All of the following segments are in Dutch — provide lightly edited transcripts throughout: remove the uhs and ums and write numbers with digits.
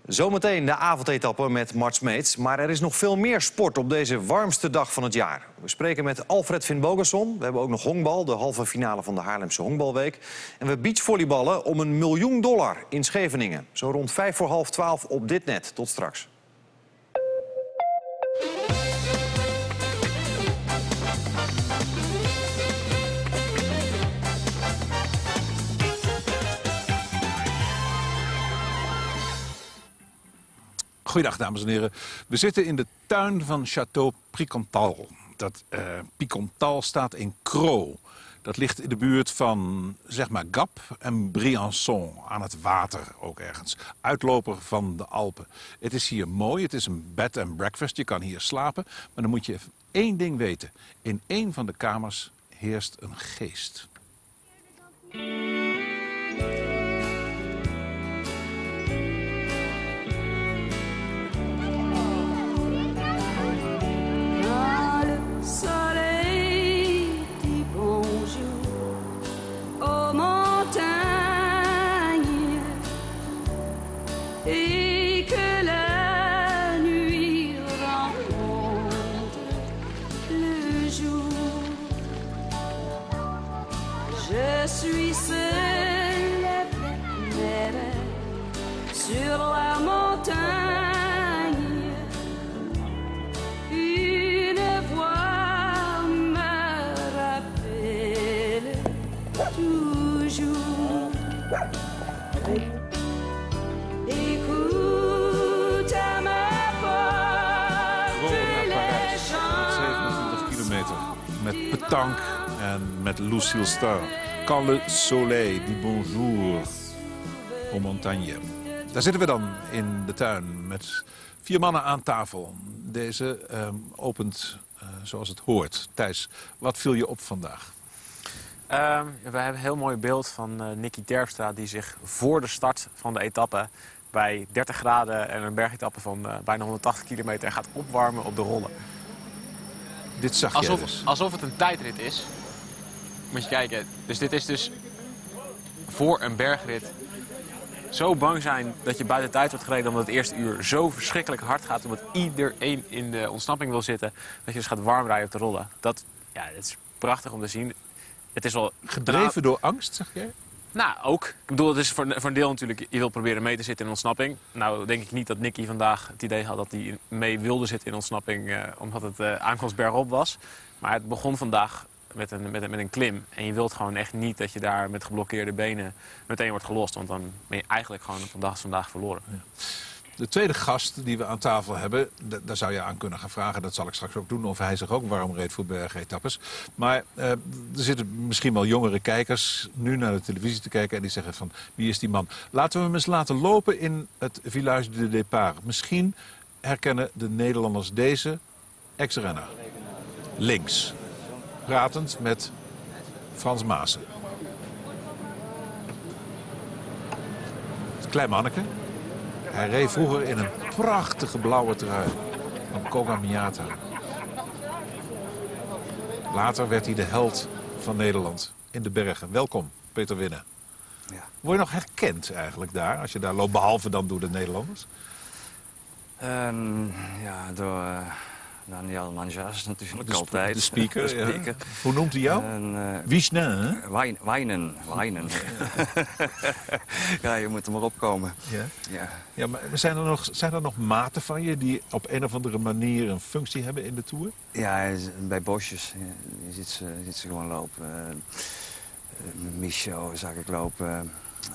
Zometeen de avondetappe met Mart Smeets. Maar er is nog veel meer sport op deze warmste dag van het jaar. We spreken met Alfred Finn Bogason. We hebben ook nog honkbal, de halve finale van de Haarlemse Honkbalweek. En we beachvolleyballen om $1 miljoen in Scheveningen. Zo rond 11:55 op dit net. Tot straks. Goedendag, dames en heren. We zitten in de tuin van Château Piquental. Dat Piquental staat in Crau. Dat ligt in de buurt van, zeg maar, Gap en Briançon. Aan het water ook ergens. Uitloper van de Alpen. Het is hier mooi. Het is een bed and breakfast. Je kan hier slapen. Maar dan moet je even één ding weten. In één van de kamers heerst een geest. Je suis seule sur la montagne. Une voix me rappelle toujours. Écoute à ma porte les chants. 27 kilometer met petanque en met Lucille Starr. Quand le soleil dit bonjour aux montagnes. Daar zitten we dan in de tuin met 4 mannen aan tafel. Deze opent zoals het hoort. Thijs, wat viel je op vandaag? We hebben een heel mooi beeld van Nicky Terpstra die zich voor de start van de etappe bij 30 graden en een bergetappe van bijna 180 kilometer gaat opwarmen op de rollen. Dit zag jij dus. Alsof het een tijdrit is. Moet je kijken. Dus dit is dus voor een bergrit zo bang zijn dat je buiten tijd wordt gereden omdat het eerste uur zo verschrikkelijk hard gaat omdat iedereen in de ontsnapping wil zitten dat je dus gaat warm rijden op de rollen. Dat is prachtig om te zien. Het is wel gedreven door angst, zeg jij? Nou, ook. Ik bedoel, het is voor een deel natuurlijk, je wil proberen mee te zitten in ontsnapping. Nou, denk ik niet dat Nicky vandaag het idee had dat hij mee wilde zitten in ontsnapping omdat het aankomst bergop was. Maar het begon vandaag met een klim. En je wilt gewoon echt niet dat je daar met geblokkeerde benen meteen wordt gelost. Want dan ben je eigenlijk gewoon vandaag verloren. Ja. De tweede gast die we aan tafel hebben, daar zou je aan kunnen gaan vragen. Dat zal ik straks ook doen, of hij zich ook warm reed voor bergetappes. Maar er zitten misschien wel jongere kijkers nu naar de televisie te kijken en die zeggen van, wie is die man? Laten we hem eens laten lopen in het Village de Départ. Misschien herkennen de Nederlanders deze ex-renner. Links. Pratend met Frans Maassen. Het klein manneke. Hij reed vroeger in een prachtige blauwe trui van Koga Miata. Later werd hij de held van Nederland in de bergen. Welkom, Peter Winnen. Ja. Word je nog herkend eigenlijk daar, als je daar loopt, behalve dan door de Nederlanders? Ja, door Daniel Manjas natuurlijk De altijd. De speaker, de speaker. Ja. Hoe noemt hij jou? Wiesne, hè? Wijnen. Ja, je moet er maar opkomen. Ja? Ja. Ja, maar zijn er nog maten van je die op een of andere manier een functie hebben in de Tour? Ja, bij Bosjes. Je ziet ze gewoon lopen. Micho zag ik lopen.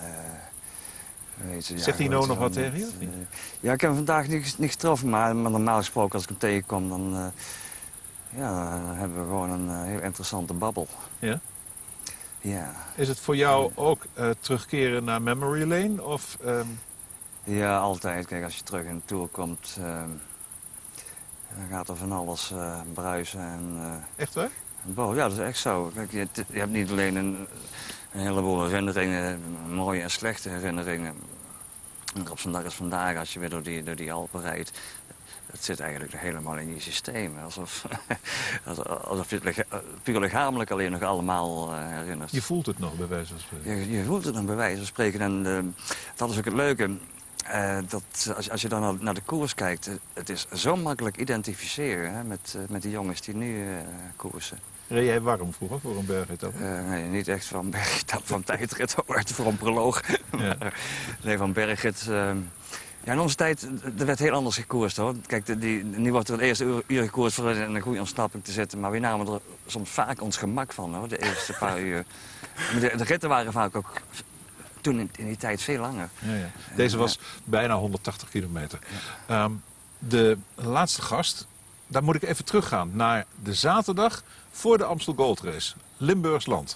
Zegt hij nou nog wat tegen je? Ja, ik heb hem vandaag niet getroffen, maar normaal gesproken als ik hem tegenkom, dan hebben we gewoon een heel interessante babbel. Ja? Ja. Is het voor jou ook terugkeren naar Memory Lane? Of, Ja, altijd. Kijk, als je terug in de Tour komt, dan gaat er van alles bruisen. En, echt waar? Ja, dat is echt zo. Kijk, je hebt niet alleen een heleboel herinneringen, mooie en slechte herinneringen. Op zo'n dag als vandaag, als je weer door die Alpen rijdt, het zit eigenlijk helemaal in je systeem. Alsof je het puur lichamelijk alleen nog allemaal herinnert. Je voelt het nog, bij wijze van spreken. Je voelt het nog, bij wijze van spreken. En dat is ook het leuke. Als je dan naar de koers kijkt, het is zo makkelijk identificeren hè, met die jongens die nu koersen. Reed jij warm vroeger voor een bergetappe? Nee, niet echt van bergetappe, van tijdrit, hoor, voor een proloog. Ja. Nee, van bergrit. Ja, in onze tijd er werd heel anders gekoerst, hoor. Kijk, nu wordt er het eerste uur gekoerst voor in een goede ontsnapping te zetten. Maar we namen er soms vaak ons gemak van, hoor, de eerste paar uur. De ritten waren vaak ook toen in die tijd veel langer. Ja, ja. Deze was bijna 180 kilometer. De laatste gast, daar moet ik even teruggaan naar de zaterdag voor de Amstel Gold Race. Limburgs Land.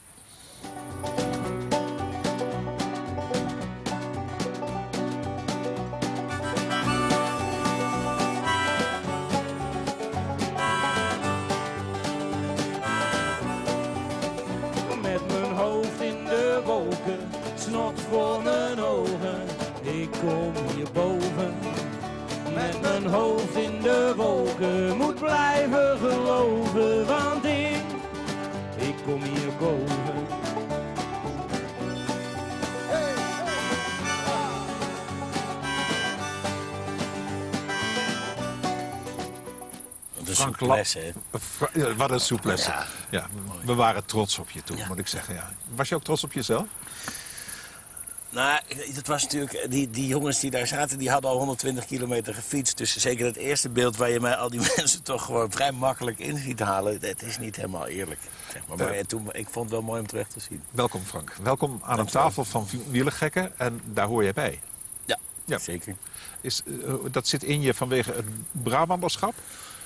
Met mijn hoofd in de wolken, snot voor mijn ogen. Ik kom hierboven. Met mijn hoofd in de wolken, moet blijven geloven, want ik kom hierboven. De Frank souplesse, hè? Ja, wat een souplesse. Ja. Ja, we waren trots op je toen, moet ik zeggen. Ja. Was je ook trots op jezelf? Nou, het was natuurlijk, die jongens die daar zaten, die hadden al 120 kilometer gefietst. Dus zeker het eerste beeld waar je mij al die mensen toch gewoon vrij makkelijk in ziet halen, dat is niet helemaal eerlijk. Zeg maar. Maar toen, ik vond het wel mooi om terug te zien. Welkom Frank. Welkom aan een tafel van wielergekken en daar hoor jij bij. Ja. Zeker. Dat zit in je vanwege het Brabanterschap?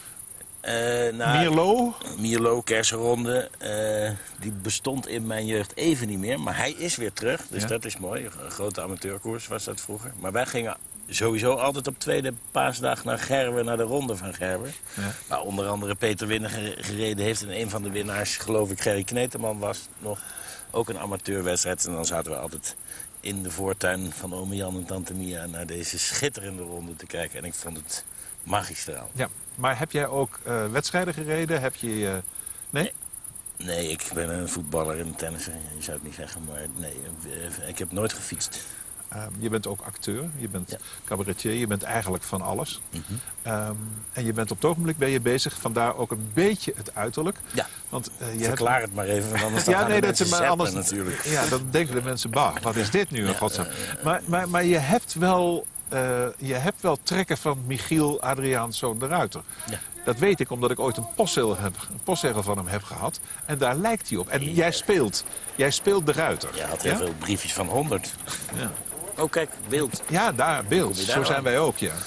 Nou, Mierlo, Kersenronde, die bestond in mijn jeugd even niet meer. Maar hij is weer terug, dus dat is mooi. Een grote amateurkoers was dat vroeger. Maar wij gingen sowieso altijd op tweede paasdag naar Gerwen, naar de ronde van Gerwen. Ja. Waar onder andere Peter Winnen gereden heeft. En een van de winnaars, geloof ik, Gerry Kneteman was nog. Ook een amateurwedstrijd. En dan zaten we altijd in de voortuin van ome Jan en tante Mia naar deze schitterende ronde te kijken. En ik vond het magistraal. Ja. Maar heb jij ook wedstrijden gereden? Heb je... Nee? Nee, ik ben een voetballer en een tennisser. Je zou het niet zeggen, maar nee, ik heb nooit gefietst. Je bent ook acteur, je bent cabaretier, je bent eigenlijk van alles. En je bent op het ogenblik ben je bezig, vandaar ook een beetje het uiterlijk. Ja, want, Verklaar het maar even, want anders anders natuurlijk. Ja, dan denken de mensen, bah, wat is dit nu, godsnaam. Maar je hebt wel trekken van Michiel Adriaanszoon de Ruiter. Ja. Dat weet ik omdat ik ooit een postzegel van hem heb gehad. En daar lijkt hij op. En jij speelt de Ruiter. Je had heel veel briefjes van 100. Ja. Oh, kijk, beeld. Ja, daar, beeld. Zo zijn wij ook, ja.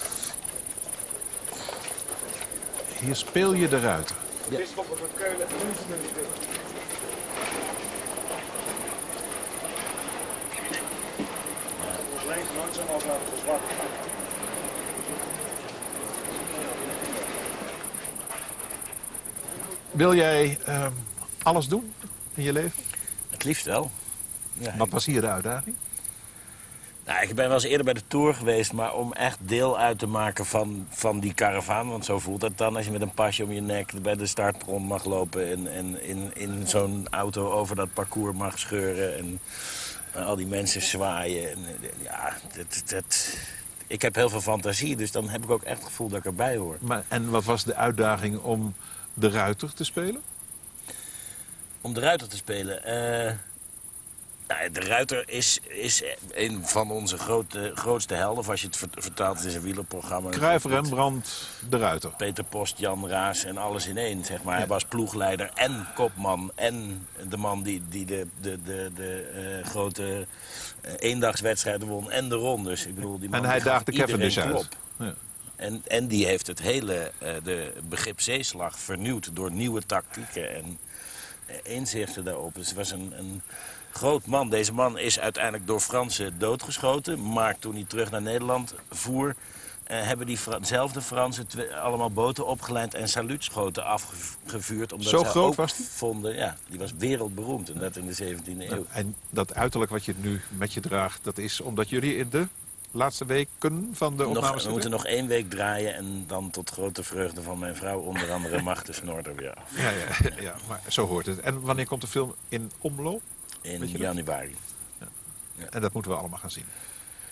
Hier speel je de Ruiter. Ja. Wil jij alles doen in je leven? Het liefst wel. Ja, wat was hier de uitdaging? Nou, ik ben wel eens eerder bij de Tour geweest, maar om echt deel uit te maken van die karavaan. Want zo voelt het dan als je met een pasje om je nek bij de start rond mag lopen en in zo'n auto over dat parcours mag scheuren en al die mensen zwaaien. En, ja, ik heb heel veel fantasie, dus dan heb ik ook echt het gevoel dat ik erbij hoor. En wat was de uitdaging om de Ruiter te spelen? Om de Ruiter te spelen? Nou, de Ruiter is een van onze grootste helden. Of als je het vertaalt, het is een wielerprogramma. Cruijff, Rembrandt, de Ruiter. Peter Post, Jan Raas en alles in één, zeg maar. Ja. Hij was ploegleider en kopman en de man die de grote eendagswedstrijden won en de rondes. Ik bedoel, die man en hij daagde Cavendish uit. Ja. En die heeft het hele begrip zeeslag vernieuwd door nieuwe tactieken en inzichten daarop. Dus het was een groot man. Deze man is uiteindelijk door Fransen doodgeschoten. Maar toen hij terug naar Nederland voer, hebben diezelfde Fransen allemaal boten opgeleid en saluutschoten afgevuurd. Omdat zo ze groot ook was hij? Vonden, ja, die was wereldberoemd. En dat in de 17e eeuw. En dat uiterlijk wat je nu met je draagt, dat is omdat jullie in de laatste weken van de opnames... We moeten nog 1 week draaien en dan tot grote vreugde van mijn vrouw onder andere mag de snor er weer af. Ja, maar zo hoort het. En wanneer komt de film in omloop? In januari. Ja. En dat moeten we allemaal gaan zien.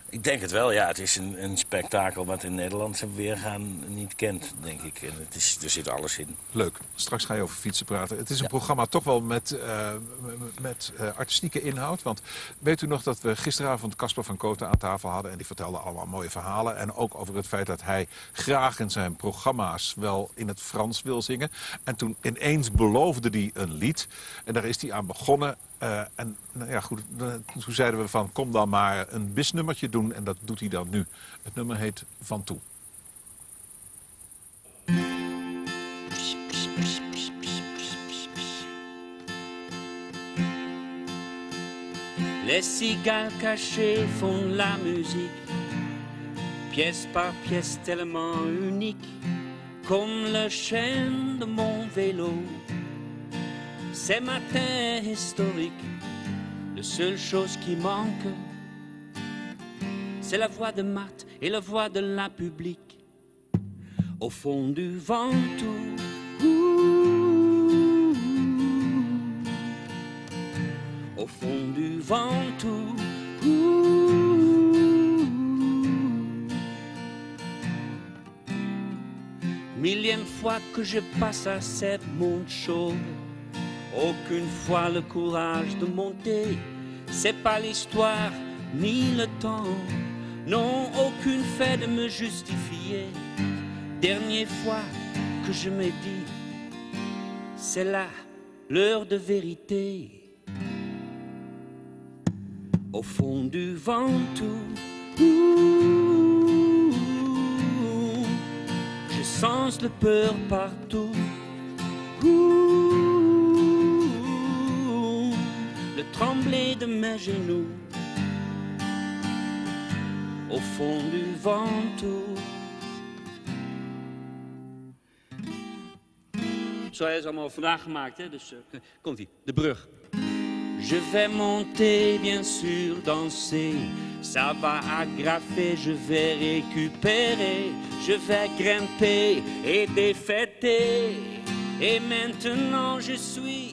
Ik denk het wel, ja. Het is een spektakel wat in Nederland weergaan niet kent, denk ik. En er zit alles in. Leuk. Straks ga je over fietsen praten. Het is een programma toch wel met artistieke inhoud. Want weet u nog dat we gisteravond Casper van Kooten aan tafel hadden... en die vertelde allemaal mooie verhalen. En ook over het feit dat hij graag in zijn programma's wel in het Frans wil zingen. En toen ineens beloofde hij een lied. En daar is hij aan begonnen... en nou ja, goed, toen zeiden we van kom dan maar een bisnummertje doen en dat doet hij dan nu. Het nummer heet Van Toe. Les cigales cachées font la musique, pièce par pièce tellement unique, comme le chêne de mon vélo. Ces matins historiques, la seule chose qui manque, c'est la voix de Marthe et la voix de la publique. Au fond du Ventoux, au fond du Ventoux, millième fois que je passe à cette monte chaude, aucune fois le courage de monter, c'est pas l'histoire ni le temps, non, aucune fait de me justifier. Dernière fois que je me dis, c'est là l'heure de vérité. Au fond du Ventoux, je sens de peur partout. Le trembler de mes genoux. Au fond du Ventoux. Zo is allemaal vandaag gemaakt, hè? Dus komt-ie, de brug. Je vais monter, bien sûr, danser. Ça va aggraver, je vais récupérer. Je vais grimper et défêter. Et maintenant je suis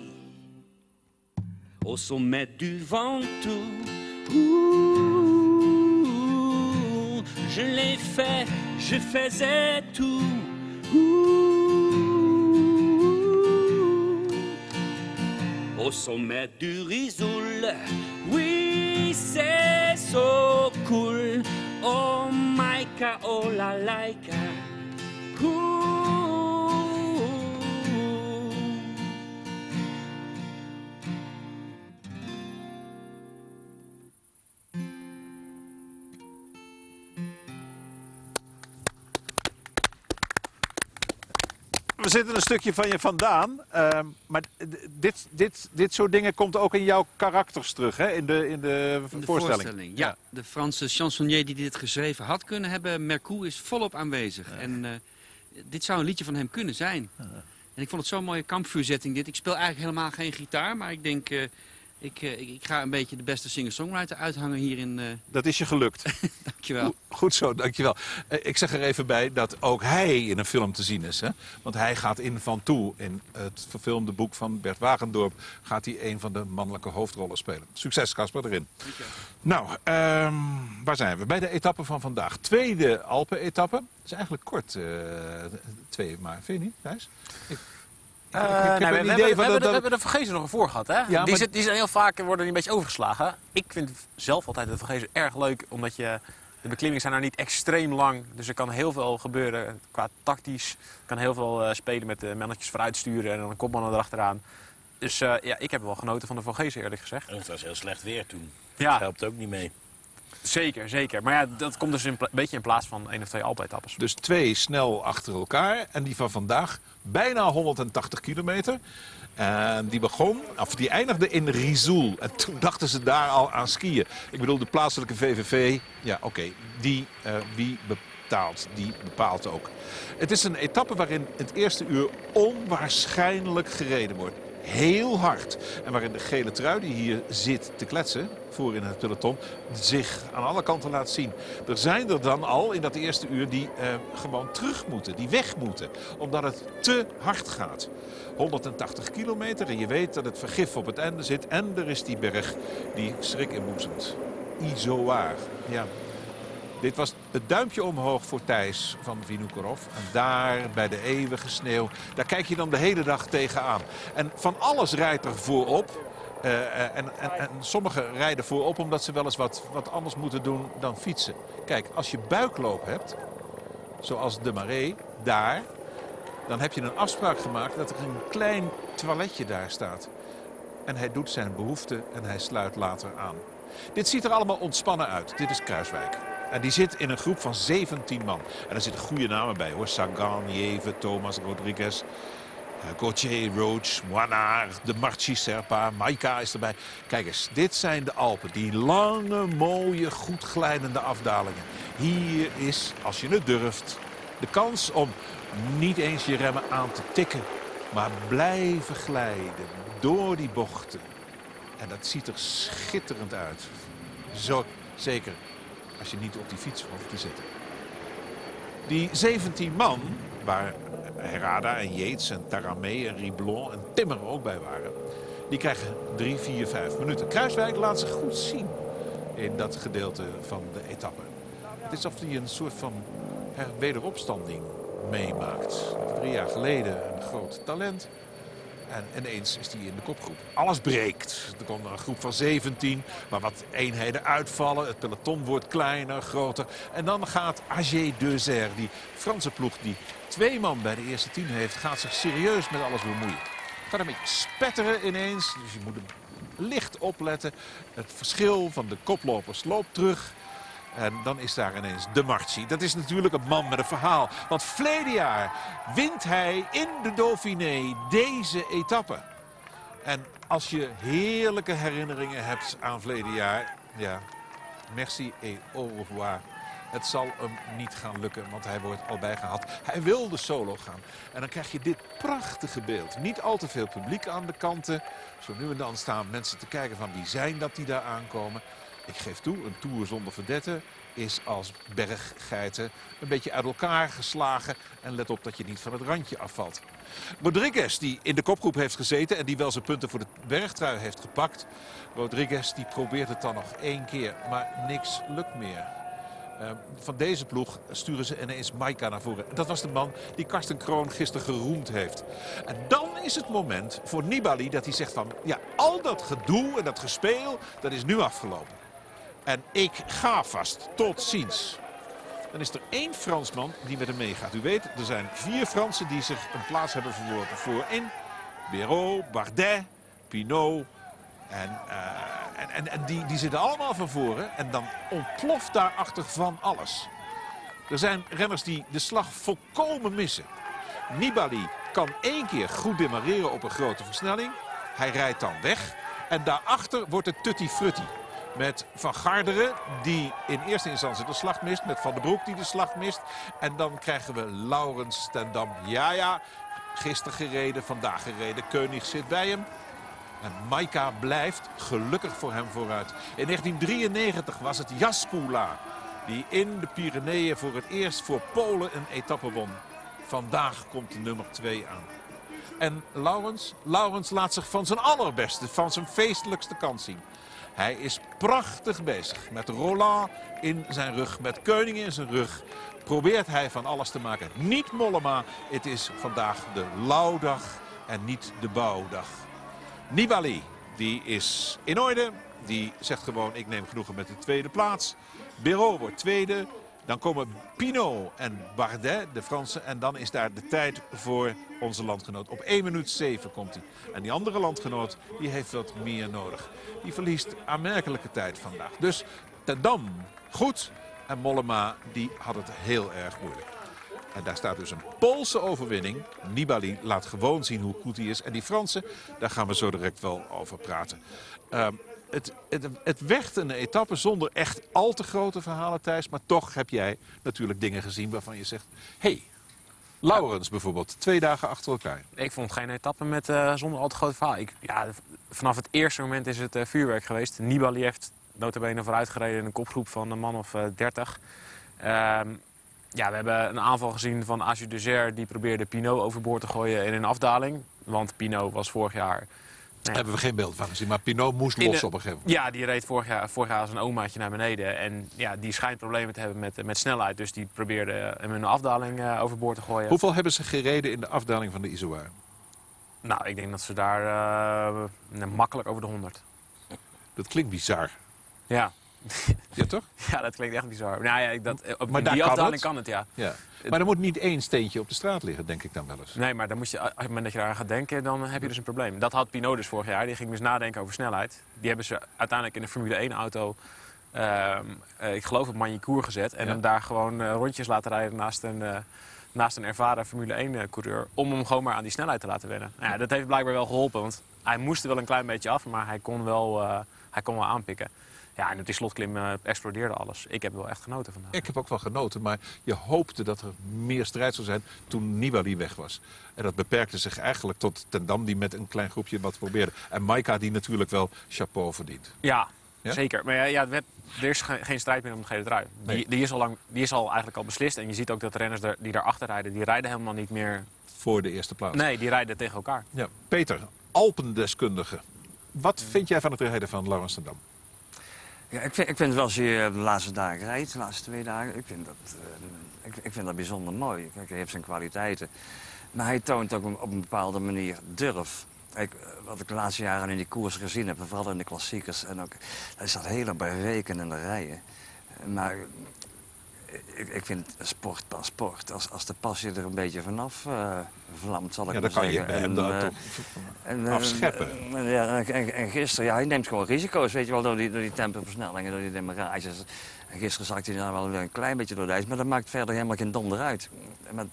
au sommet du Ventoux. Je l'ai fait, je faisais tout. Au sommet du Risoul, oui, c'est so cool. Oh, Maika, oh, la laika. We zitten een stukje van je vandaan, maar dit soort dingen komt ook in jouw karakters terug, hè? In de voorstelling. Ja, de Franse chansonnier die dit geschreven had kunnen hebben, Mercoux, is volop aanwezig. Ja. En dit zou een liedje van hem kunnen zijn. Ja. En ik vond het zo'n mooie kampvuurzetting dit. Ik speel eigenlijk helemaal geen gitaar, maar ik denk... Ik ga een beetje de beste singer-songwriter uithangen hier in... Dat is je gelukt. Dankjewel. Goed zo, dankjewel. Ik zeg er even bij dat ook hij in een film te zien is. Hè? Want hij gaat in Van Toe, in het verfilmde boek van Bert Wagendorp... gaat hij een van de mannelijke hoofdrollen spelen. Succes, Casper, erin. Dankjewel. Nou, waar zijn we? Bij de etappe van vandaag. Tweede Alpen-etappe. Dat is eigenlijk kort, 2 maar. Vind je niet, Thijs? We hebben de Vergezen nog voor gehad, hè? Ja, die zijn heel vaak worden die een beetje overgeslagen. Ik vind zelf altijd de Vergezen erg leuk, omdat de beklimmingen zijn nou niet extreem lang. Dus er kan heel veel gebeuren qua tactisch. Kan heel veel spelen met de mannetjes vooruitsturen en dan een kopman erachteraan. Dus ik heb wel genoten van de Vergezen, eerlijk gezegd. En het was heel slecht weer toen. Ja. Dat helpt ook niet mee. Zeker, zeker. Maar ja, dat komt dus een beetje in plaats van 1 of 2 Alpen-etappes. Dus 2 snel achter elkaar. En die van vandaag bijna 180 kilometer. En die eindigde in Risoul. En toen dachten ze daar al aan skiën. Ik bedoel, de plaatselijke VVV. Ja, oké. Wie betaalt, die bepaalt ook. Het is een etappe waarin het eerste uur onwaarschijnlijk gereden wordt. Heel hard. En waarin de gele trui die hier zit te kletsen, voor in het peloton, zich aan alle kanten laat zien. Er zijn er dan al in dat eerste uur die gewoon terug moeten, die weg moeten. Omdat het te hard gaat. 180 kilometer en je weet dat het vergif op het einde zit. En er is die berg die schrik inboezemt. Izoard. Ja. Dit was het duimpje omhoog voor Thijs van Vinokourov. En daar bij de eeuwige sneeuw, daar kijk je dan de hele dag tegenaan. En van alles rijdt er voorop. En sommigen rijden voorop omdat ze wel eens wat anders moeten doen dan fietsen. Kijk, als je buikloop hebt, zoals de Marais, daar, dan heb je een afspraak gemaakt dat er een klein toiletje daar staat. En hij doet zijn behoefte en hij sluit later aan. Dit ziet er allemaal ontspannen uit. Dit is Kruiswijk. En die zit in een groep van 17 man. En er zitten goede namen bij hoor. Sagan, Nieve, Thomas, Rodriguez, Gauthier, Roach, Moinard, de Marchi, Serpa, Maika is erbij. Kijk eens, dit zijn de Alpen. Die lange, mooie, goed glijdende afdalingen. Hier is, als je het durft, de kans om niet eens je remmen aan te tikken, maar blijven glijden door die bochten. En dat ziet er schitterend uit. Zo, zeker als je niet op die fiets hoeft te zitten. Die 17 man, waar Herrada en Yates en Taramé en Riblon en Timmer ook bij waren, die krijgen 3, 4, 5 minuten. Kruiswijk laat zich goed zien in dat gedeelte van de etappe. Het is alsof hij een soort van wederopstanding meemaakt. 3 jaar geleden een groot talent. En ineens is hij in de kopgroep. Alles breekt. Er komt een groep van 17 waar wat eenheden uitvallen. Het peloton wordt kleiner, groter. En dan gaat AG Deuzer, die Franse ploeg die 2 man bij de eerste 10 heeft, gaat zich serieus met alles bemoeien. Gaat een beetje spetteren ineens. Dus je moet hem licht opletten. Het verschil van de koplopers loopt terug. En dan is daar ineens de Marchi. Dat is natuurlijk een man met een verhaal. Want verleden jaar wint hij in de Dauphiné deze etappe. En als je heerlijke herinneringen hebt aan verleden jaar, ja, merci et au revoir. Het zal hem niet gaan lukken, want hij wordt al bijgehaald. Hij wilde solo gaan. En dan krijg je dit prachtige beeld. Niet al te veel publiek aan de kanten. Zo nu en dan staan mensen te kijken van wie zijn dat die daar aankomen. Ik geef toe, een Tour zonder vedette is als berggeiten een beetje uit elkaar geslagen. En let op dat je niet van het randje afvalt. Rodriguez, die in de kopgroep heeft gezeten en die wel zijn punten voor de bergtrui heeft gepakt. Rodriguez die probeert het dan nog 1 keer, maar niks lukt meer. Van deze ploeg sturen ze ineens Maika naar voren. Dat was de man die Karsten Kroon gisteren geroemd heeft. En dan is het moment voor Nibali dat hij zegt van, ja, al dat gedoe en dat gespeel, dat is nu afgelopen. En ik ga vast. Tot ziens. Dan is er 1 Fransman die met hem meegaat. U weet, er zijn 4 Fransen die zich een plaats hebben verworven voorin. Béraud, Bardet, Pinot. En die zitten allemaal van voren. En dan ontploft daarachter van alles. Er zijn renners die de slag volkomen missen. Nibali kan 1 keer goed demareren op een grote versnelling. Hij rijdt dan weg. En daarachter wordt het tutti frutti. Met Van Garderen, die in eerste instantie de slag mist. Met Van den Broek, die de slag mist. En dan krijgen we Laurens ten Dam. Ja, gisteren gereden, vandaag gereden. Koenig zit bij hem. En Maika blijft gelukkig voor hem vooruit. In 1993 was het Jaskula die in de Pyreneeën voor het eerst voor Polen een etappe won. Vandaag komt de nummer 2 aan. En Laurens laat zich van zijn allerbeste, van zijn feestelijkste kant zien. Hij is prachtig bezig. Met Roland in zijn rug, met Koenig in zijn rug. Probeert hij van alles te maken. Niet Mollema, het is vandaag de Lauwdag en niet de bouwdag. Nibali, die is in orde. Die zegt gewoon, ik neem genoegen met de 2e plaats. Béraud wordt 2e. Dan komen Pinot en Bardet, de Fransen. En dan is daar de tijd voor onze landgenoot. Op 1 minuut 7 komt hij. En die andere landgenoot, die heeft wat meer nodig. Die verliest aanmerkelijke tijd vandaag. Dus ten Dam goed. En Mollema, die had het heel erg moeilijk. En daar staat dus een Poolse overwinning. Nibali laat gewoon zien hoe goed hij is. En die Fransen, daar gaan we zo direct wel over praten. Het werd een etappe zonder echt al te grote verhalen, Thijs. Maar toch heb jij natuurlijk dingen gezien waarvan je zegt, hey, Laurens bijvoorbeeld, 2 dagen achter elkaar. Ik vond geen etappe zonder al te grote verhalen. Vanaf het eerste moment is het vuurwerk geweest. Nibali heeft nota bene vooruit gereden in een kopgroep van een man of 30. We hebben een aanval gezien van AG Deuzer. Die probeerde Pinot overboord te gooien in een afdaling. Want Pinot was vorig jaar Daar hebben we geen beeld van gezien. Maar Pinot moest los op een gegeven moment. Ja, die reed vorig jaar als een omaatje naar beneden. En ja, die schijnt problemen te hebben met snelheid. Dus die probeerde hem in een afdaling overboord te gooien. Hoeveel hebben ze gereden in de afdaling van de Izoar? Nou, ik denk dat ze daar makkelijk over de 100. Dat klinkt bizar. Ja. Ja, toch? Ja, dat klinkt echt bizar. Nou ja, Maar in daar die kan afdaling het? kan het, ja. Ja. Maar er moet niet één steentje op de straat liggen, denk ik dan wel eens. Nee, maar dan moet je, op het moment dat je daaraan gaat denken, dan heb je dus een probleem. Dat had Pinot dus vorig jaar. Die ging dus nadenken over snelheid. Die hebben ze uiteindelijk in de Formule 1-auto, ik geloof op Magny-Cours gezet. En hem daar gewoon rondjes laten rijden naast een ervaren Formule 1-coureur. Om hem gewoon maar aan die snelheid te laten wennen. Nou ja, dat heeft blijkbaar wel geholpen, want hij moest er wel een klein beetje af, maar hij kon wel aanpikken. Ja, en op die slotklim explodeerde alles. Ik heb wel echt genoten vandaag. Ik heb ook wel genoten, maar je hoopte dat er meer strijd zou zijn toen Nibali weg was. En dat beperkte zich eigenlijk tot Ten Dam die met een klein groepje wat probeerde. En Maika die natuurlijk wel chapeau verdient. Ja, Ja? zeker. Maar ja, er is geen strijd meer om de gele trui. Nee. Die is al eigenlijk al beslist. En je ziet ook dat de renners die daarachter rijden, die rijden helemaal niet meer. Voor de eerste plaats. Nee, die rijden tegen elkaar. Ja. Peter, Alpendeskundige. Wat vind jij van het rijden van Laurens ten Dam? Ja, ik vind het wel, als je de laatste dagen rijdt, de laatste 2 dagen, ik vind dat bijzonder mooi. Kijk, hij heeft zijn kwaliteiten. Maar hij toont ook op een bepaalde manier durf. Wat ik de laatste jaren in die koers gezien heb, vooral in de klassiekers, en ook, dat is dat hele berekenende rijden. Maar ik vind sport pas sport. Als de passie er een beetje vanaf vlamt, zal ik maar dan kan zeggen. je bij hem daar toch afscheppen. En gisteren, hij neemt gewoon risico's, weet je wel, door die tempoversnellingen, door die demarages. En gisteren zakte hij daar wel weer een klein beetje door de ijs, maar dat maakt verder helemaal geen donder uit. Maar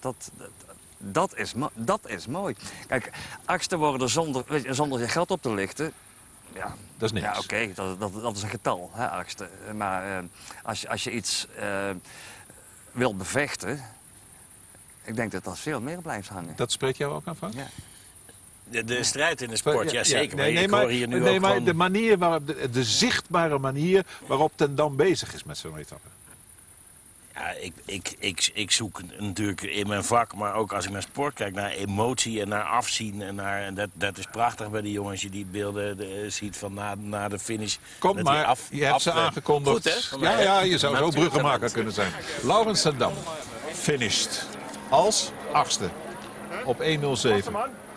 dat is mooi. Kijk, achtste worden zonder je geld op te lichten. Ja, dat is niks. Ja, oké, dat is een getal, hè, achtste. Maar als je iets wilt bevechten, ik denk dat dat veel meer blijft hangen. Dat spreekt jou ook aan, Frank? Ja. De strijd in de sport, ja zeker. Maar ik maar, hoor hier nu ook maar gewoon... de manier waarop, de zichtbare manier waarop Ten Dam bezig is met zo'n etappe. Ja, ik zoek natuurlijk in mijn vak, maar ook als ik naar sport kijk, naar emotie en naar afzien. En dat is prachtig bij die jongens, je die beelden ziet van na de finish. Kom maar, je hebt ze aangekondigd. Goed, hè? Ja, je zou zo bruggenmaker kunnen zijn. Laurens ten Dam finished als 8e op 1:07.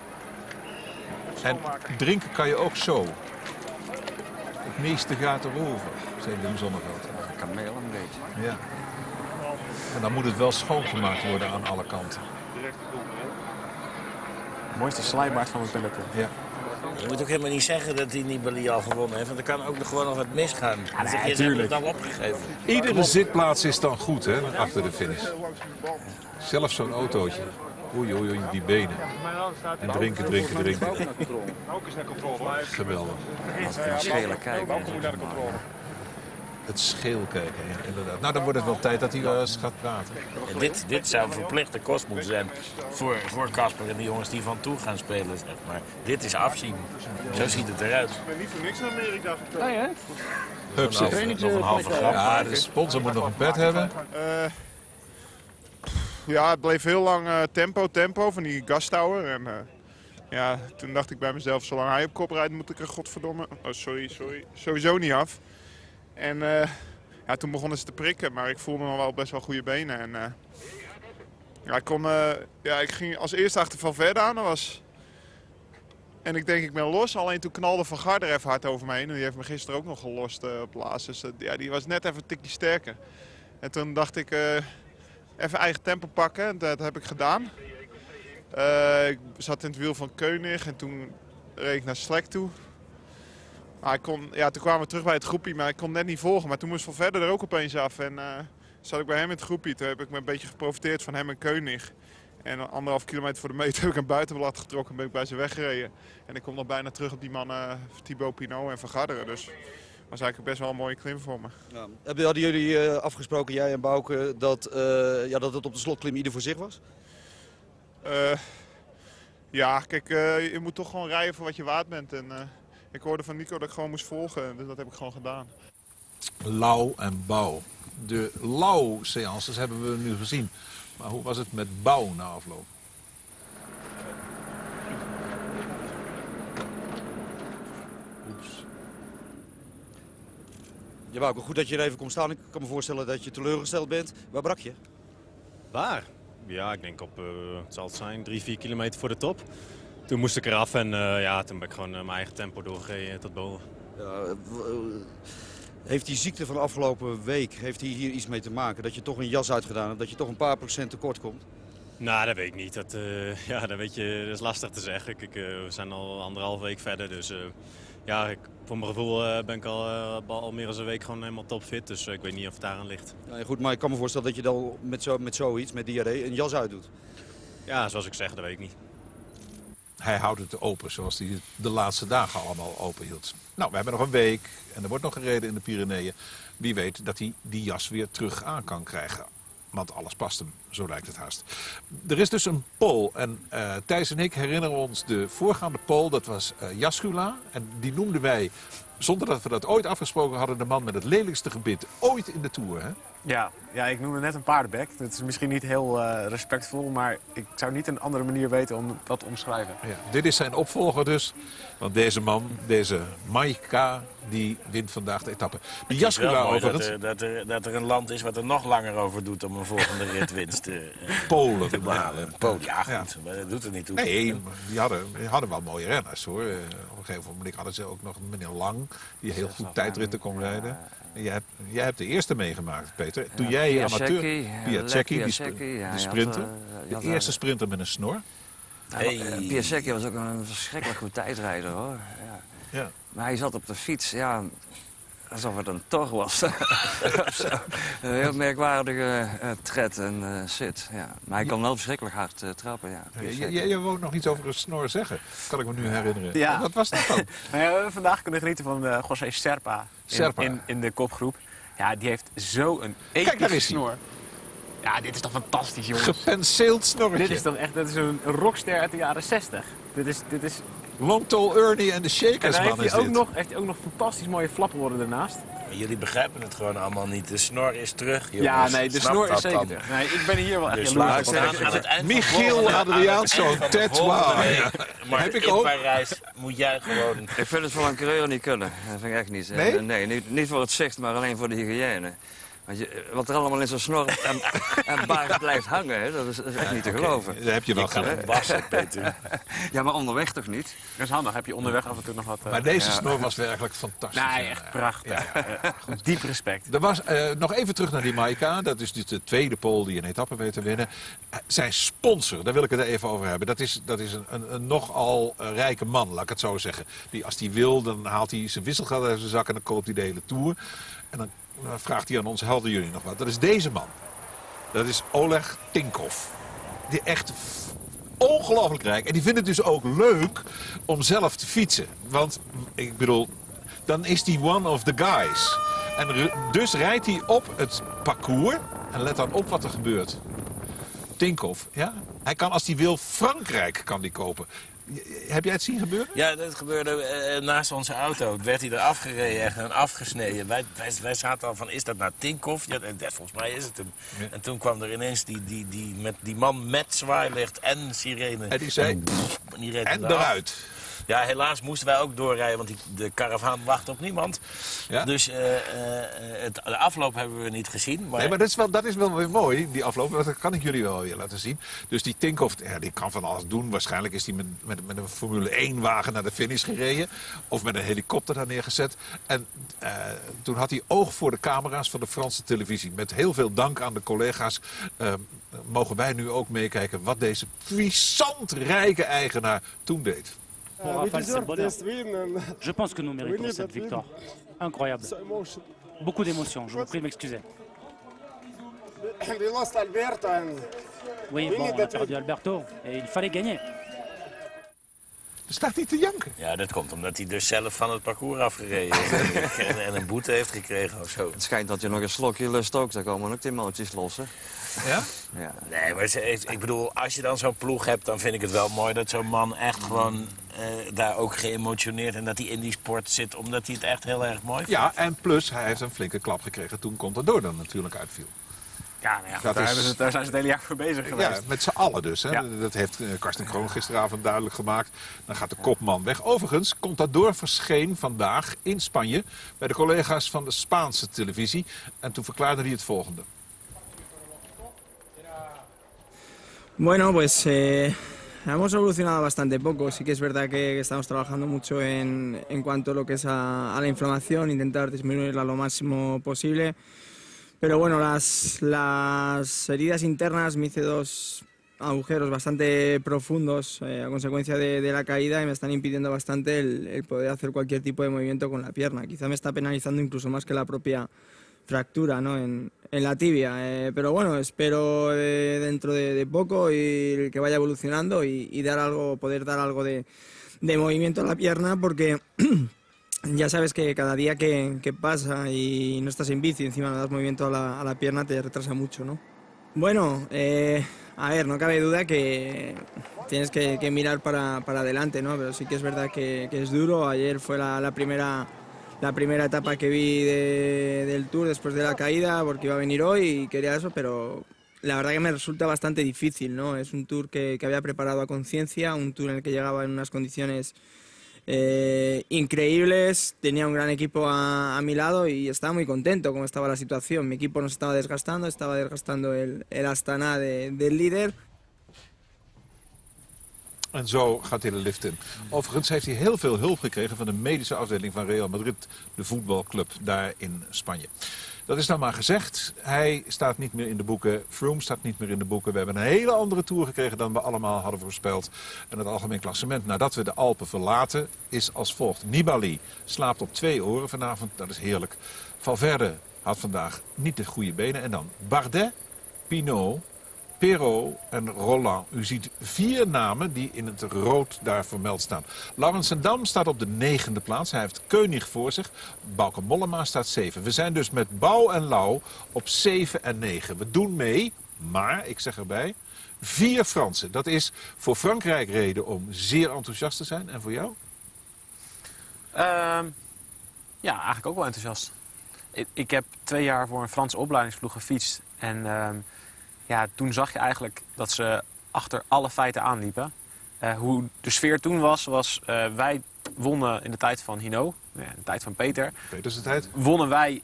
En drinken kan je ook zo. Het meeste gaat erover, zei Wim Zonneveld. Kameel een beetje. Ja. En dan moet het wel schoongemaakt worden aan alle kanten. Mooiste slijbaard van het peloton. Ja. Je moet ook helemaal niet zeggen dat hij Nibali al gewonnen heeft, want er kan ook nog gewoon nog wat misgaan. Dan zeg je, ze hebben het al opgegeven. Iedere zitplaats is dan goed, hè, achter de finish. Zelfs zo'n autootje. Oei, oei, oei, die benen. En drinken. Geweldig. Als ik naar schelen kijk. Het scheel kijken, ja, inderdaad. Nou, dan wordt het wel tijd dat hij eens gaat praten. En dit zou een verplichte kost moeten zijn voor Casper en de jongens die van toe gaan spelen, zeg maar. Dit is afzien. Zo ziet het eruit. Ik ben niet voor niks naar Amerika gekomen. Nee, hè? Hupsie. Nog een halve grap. Ja, de sponsor moet nog een pet hebben. Ja, het bleef heel lang tempo van die gastower. En ja, toen dacht ik bij mezelf, zolang hij op kop rijdt, moet ik er godverdomme... Oh, sorry. Sowieso niet af. En ja, toen begonnen ze te prikken, maar ik voelde nog wel best wel goede benen. En ja, ik ging als eerste achter Valverde aan. En ik denk, ik ben los. Alleen toen knalde Van Garder even hard over me heen. En die heeft me gisteren ook nog gelost op de laatste. Dus ja, die was net even een tikje sterker. En toen dacht ik, even eigen tempo pakken. En dat heb ik gedaan. Ik zat in het wiel van Koenig en toen reed ik naar Slek toe. Maar toen kwamen we terug bij het groepje, maar ik kon net niet volgen. Maar toen moest Valverde er ook opeens af. En zat ik bij hem in het groepje. Toen heb ik me een beetje geprofiteerd van hem en Koenig. En 1,5 kilometer voor de meter heb ik een buitenblad getrokken en ben ik bij ze weggereden. En ik kom nog bijna terug op die mannen Thibaut Pinot en Van Garderen. Dus dat was eigenlijk best wel een mooie klim voor me. Ja. Hadden jullie afgesproken, jij en Bouke, dat het op de slotklim ieder voor zich was? Ja, kijk, je moet toch gewoon rijden voor wat je waard bent. En ik hoorde van Nico dat ik gewoon moest volgen, dus dat heb ik gewoon gedaan. Lau en Bouw. De Lau-seances hebben we nu gezien. Maar hoe was het met Bouw na afloop? Ja, Bouke, goed dat je er even komt staan. Ik kan me voorstellen dat je teleurgesteld bent. Waar brak je? Waar? Ja, ik denk op, het zal het zijn, 3-4 kilometer voor de top. Toen moest ik eraf en toen ben ik gewoon mijn eigen tempo doorgereden tot boven. Heeft die ziekte van de afgelopen week, heeft die hier iets mee te maken? Dat je toch een jas uitgedaan hebt, dat je toch een paar procent tekort komt? Nou, dat weet ik niet. Dat weet je, dat is lastig te zeggen. We zijn al 1,5 week verder, dus voor mijn gevoel ben ik al meer dan een week gewoon helemaal topfit. Dus ik weet niet of het daaraan ligt. Ja, goed, maar ik kan me voorstellen dat je dan met zoiets, met diarree, een jas uitdoet. Ja, zoals ik zeg, dat weet ik niet. Hij houdt het open zoals hij het de laatste dagen allemaal open hield. Nou, we hebben nog een week en er wordt nog gereden in de Pyreneeën. Wie weet dat hij die jas weer terug aan kan krijgen. Want alles past hem, zo lijkt het haast. Er is dus een poll en Thijs en ik herinneren ons de voorgaande poll. Dat was Jaskula en die noemden wij, zonder dat we dat ooit afgesproken hadden, de man met het lelijkste gebit ooit in de Tour. Hè? Ja, ik noemde net een paardenbek. Dat is misschien niet heel respectvol, maar ik zou niet een andere manier weten om dat te omschrijven. Ja, dit is zijn opvolger dus. Want deze man, deze Maika, die wint vandaag de etappe. Die Jaskula overigens. Dat er een land is wat er nog langer over doet om een volgende ritwinst Polen. te behalen. Polen, ja goed, maar dat doet er niet toe. Nee, die hadden wel mooie renners hoor. Op een gegeven moment hadden ze ook nog meneer Lang, die heel goed tijdritten kon rijden. Jij hebt de eerste meegemaakt, Peter. Toen jij amateur... Piasecki, die sprinter. De eerste sprinter met een snor. Piasecki was ook een verschrikkelijk goed tijdrijder, hoor. Ja. Maar hij zat op de fiets, alsof het een tor was. Een heel merkwaardige tred en zit. Ja. Maar hij kan wel verschrikkelijk hard trappen, Jij wou nog iets over een snor zeggen, kan ik me nu herinneren. Ja. Wat was dat dan? We hebben vandaag kunnen genieten van José Serpa in de kopgroep. Ja, die heeft zo'n epische snor. Ja, dit is toch fantastisch, jongens. Gepenseeld snorretje. Dit is toch echt een rockster uit de jaren 60. Dit is... Long Tall Ernie en de Shakers, man, heeft hij ook nog fantastisch mooie flaporen ernaast. Jullie begrijpen het gewoon allemaal niet. De snor is terug, jongens. Ja, nee, de snor is zeker terug. Nee, ik ben hier wel echt jaloers op. Michiel Adriaansson, Tetouar. Maar heb ik ook. In Parijs moet jij gewoon... Ik vind het voor een coureur niet kunnen. Dat vind ik echt niet. Nee, niet voor het zicht, maar alleen voor de hygiëne. Wat er allemaal in zo'n snor en baard blijft hangen, hè, dat is echt niet te geloven. Daar heb je wel gelijk. Wassen, Peter. Ja, maar onderweg toch niet? Dat is handig, heb je onderweg af en toe nog wat... Maar deze snor was werkelijk fantastisch. Nee, echt prachtig. Diep respect. Er was, nog even terug naar die Maika. Dat is dus de tweede pole die een etappe weet te winnen. Zijn sponsor, daar wil ik het even over hebben. Dat is een nogal rijke man, laat ik het zo zeggen. Die als hij wil, dan haalt hij zijn wisselgeld uit zijn zak en dan koopt hij de hele Tour. En dan vraagt hij aan ons, helden jullie nog wat? Dat is deze man. Dat is Oleg Tinkov. Die echt ongelooflijk rijk. En die vindt het dus ook leuk om zelf te fietsen. Want, ik bedoel, dan is hij one of the guys. En dus rijdt hij op het parcours. En let dan op wat er gebeurt. Tinkov, ja? Hij kan, als hij wil, Frankrijk kan die kopen. Heb jij het zien gebeuren? Ja, dat gebeurde naast onze auto. Werd hij er afgereden en afgesneden. Wij zaten al van, is dat nou Tinkoff? Ja, volgens mij is het hem. Ja. En toen kwam er ineens die man met zwaailicht en sirene. En die zei, die reed en eruit. Ja, helaas moesten wij ook doorrijden, want de karavaan wacht op niemand. Ja? Dus de afloop hebben we niet gezien. Maar... Nee, maar dat is wel weer mooi, die afloop. Dat kan ik jullie wel weer laten zien. Dus die Tinkoff, die kan van alles doen. Waarschijnlijk is hij met een Formule 1 wagen naar de finish gereden. Of met een helikopter daar neergezet. En toen had hij oog voor de camera's van de Franse televisie. Met heel veel dank aan de collega's mogen wij nu ook meekijken wat deze puissant rijke eigenaar toen deed. Je pense que nous méritons cette victoire. Incroyable. Beaucoup d'émotions, je vous prie de m'excuser. Oui, bon, on a perdu Alberto et il fallait gagner. Er staat niet te janken. Ja, dat komt omdat hij dus zelf van het parcours afgereden is. en een boete heeft gekregen of zo. Het schijnt dat je nog een slokje lust ook. Daar komen ook die mootjes los, hè? Ja? Ja. Nee, maar ik bedoel, als je dan zo'n ploeg hebt, dan vind ik het wel mooi dat zo'n man echt gewoon daar ook geëmotioneerd en dat hij in die sport zit, omdat hij het echt heel erg mooi vindt. Ja, en plus hij heeft een flinke klap gekregen toen Contador dan natuurlijk uitviel. Ja, daar zijn ze het hele jaar voor bezig geweest. Ja, met z'n allen dus. Hè? Ja. Dat heeft Karsten Kroon gisteravond duidelijk gemaakt. Dan gaat de kopman weg. Overigens, Contador verscheen vandaag in Spanje bij de collega's van de Spaanse televisie. En toen verklaarde hij het volgende. Bueno, pues hemos evolucionado bastante poco. Sí que es verdad que estamos trabajando mucho en cuanto a lo que es a la inflamación, intentar disminuirla lo máximo posible. Pero bueno, las heridas internas, me hice 2 agujeros bastante profundos a consecuencia de la caída y me están impidiendo bastante el poder hacer cualquier tipo de movimiento con la pierna. Quizá me está penalizando incluso más que la propia fractura, ¿no? en la tibia. Pero bueno, espero dentro de poco y que vaya evolucionando y poder dar algo de movimiento a la pierna, porque ya sabes que cada día que pasa y no estás en bici y encima no das movimiento a la pierna, te retrasa mucho, ¿no? Bueno, a ver, no cabe duda que tienes que mirar para adelante, ¿no? Pero sí que es verdad que es duro. Ayer fue la primera etapa que vi del Tour después de la caída, porque iba a venir hoy y quería eso, pero la verdad que me resulta bastante difícil, ¿no? Es un Tour que había preparado a conciencia, un Tour en el que llegaba en unas condiciones increíbles, tenía un gran equipo a mi lado y estaba muy contento como estaba la situación. Mi equipo nos estaba desgastando el Astana del líder. En zo gaat hij de lift in. Overigens heeft hij heel veel hulp gekregen van de medische afdeling van Real Madrid, de voetbalclub daar in Spanje. Dat is nou maar gezegd. Hij staat niet meer in de boeken. Froome staat niet meer in de boeken. We hebben een hele andere Tour gekregen dan we allemaal hadden voorspeld. En het algemeen klassement nadat we de Alpen verlaten is als volgt. Nibali slaapt op 2 oren vanavond. Dat is heerlijk. Valverde had vandaag niet de goede benen. En dan Bardet, Pinot, Perrault en Roland. U ziet 4 namen die in het rood daar vermeld staan. Laurens-Dam staat op de 9e plaats. Hij heeft Koenig voor zich. Bauke Mollema staat 7. We zijn dus met Bou en Lau op 7 en 9. We doen mee, maar, ik zeg erbij, 4 Fransen. Dat is voor Frankrijk reden om zeer enthousiast te zijn. En voor jou? Ja, eigenlijk ook wel enthousiast. Ik heb 2 jaar voor een Franse opleidingsploeg gefietst. En ja, toen zag je eigenlijk dat ze achter alle feiten aanliepen. Hoe de sfeer toen was wij wonnen in de tijd van Hinault, in de tijd van Peter. Peters de tijd. Wonnen wij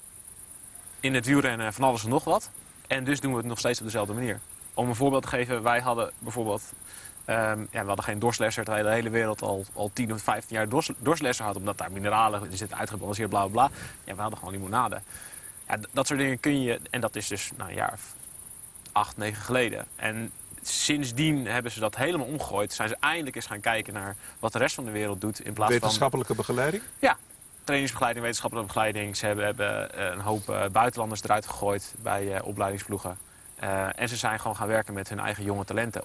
in het wielrennen van alles en nog wat. En dus doen we het nog steeds op dezelfde manier. Om een voorbeeld te geven, wij hadden bijvoorbeeld... we hadden geen dorslesser, terwijl de hele wereld al 10 of 15 jaar dorslesser had. Omdat daar mineralen in zitten, uitgebalanceerd, bla bla bla. Ja, we hadden gewoon limonade. Ja, dat soort dingen kun je... En dat is dus een jaar of 8, 9 geleden. En sindsdien hebben ze dat helemaal omgegooid. Zijn ze eindelijk eens gaan kijken naar wat de rest van de wereld doet. In plaats wetenschappelijke begeleiding? Ja, trainingsbegeleiding, wetenschappelijke begeleiding. Ze hebben een hoop buitenlanders eruit gegooid bij opleidingsploegen. En ze zijn gewoon gaan werken met hun eigen jonge talenten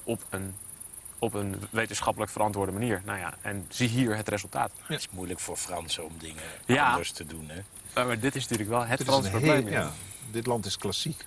op een wetenschappelijk verantwoorde manier. Nou ja, en zie hier het resultaat. Ja. Het is moeilijk voor Fransen om dingen anders te doen, hè? Maar dit is natuurlijk wel het Franse probleem. Ja, dit land is klassiek.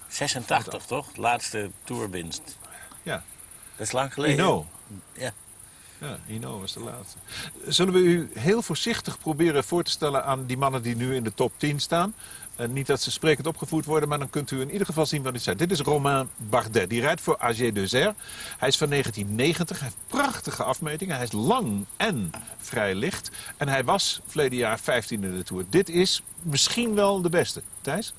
86 toch? Laatste toerwinst. Ja. Dat is lang geleden. Hinault. Ja. Ja, Hinault was de laatste. Zullen we u heel voorzichtig proberen voor te stellen aan die mannen die nu in de top 10 staan? Niet dat ze sprekend opgevoerd worden, maar dan kunt u in ieder geval zien wat dit zijn. Dit is Romain Bardet. Die rijdt voor AG2R. Hij is van 1990. Hij heeft prachtige afmetingen. Hij is lang en vrij licht. En hij was verleden jaar 15e in de Tour. Dit is misschien wel de beste. Thijs?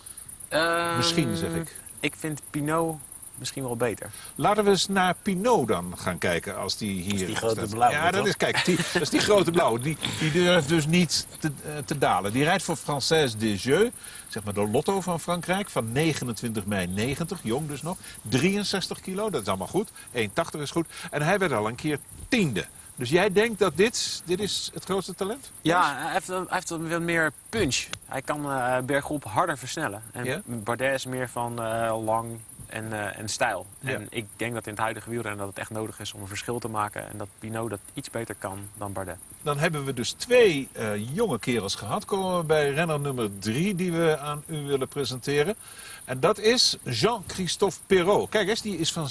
Misschien, zeg ik. Ik vind Pinot misschien wel beter. Laten we eens naar Pinot dan gaan kijken als die hier... Dat is die grote blauwe. Ja, dat is, kijk, dat is die grote blauwe. Die durft dus niet te dalen. Die rijdt voor Française des Jeux, zeg maar de Lotto van Frankrijk, van 29 mei 90, jong dus nog. 63 kilo, dat is allemaal goed. 1,80 is goed. En hij werd al een keer 10e. Dus jij denkt dat dit is het grootste talent? Ja, hij heeft wat meer punch. Hij kan bergop harder versnellen. En ja? Bardet is meer van lang en stijl. Ja. En ik denk dat in het huidige wielrennen dat het echt nodig is om een verschil te maken. En dat Pinot dat iets beter kan dan Bardet. Dan hebben we dus 2 jonge kerels gehad. Komen we bij renner nummer 3 die we aan u willen presenteren. En dat is Jean-Christophe Perrault. Kijk eens, die is van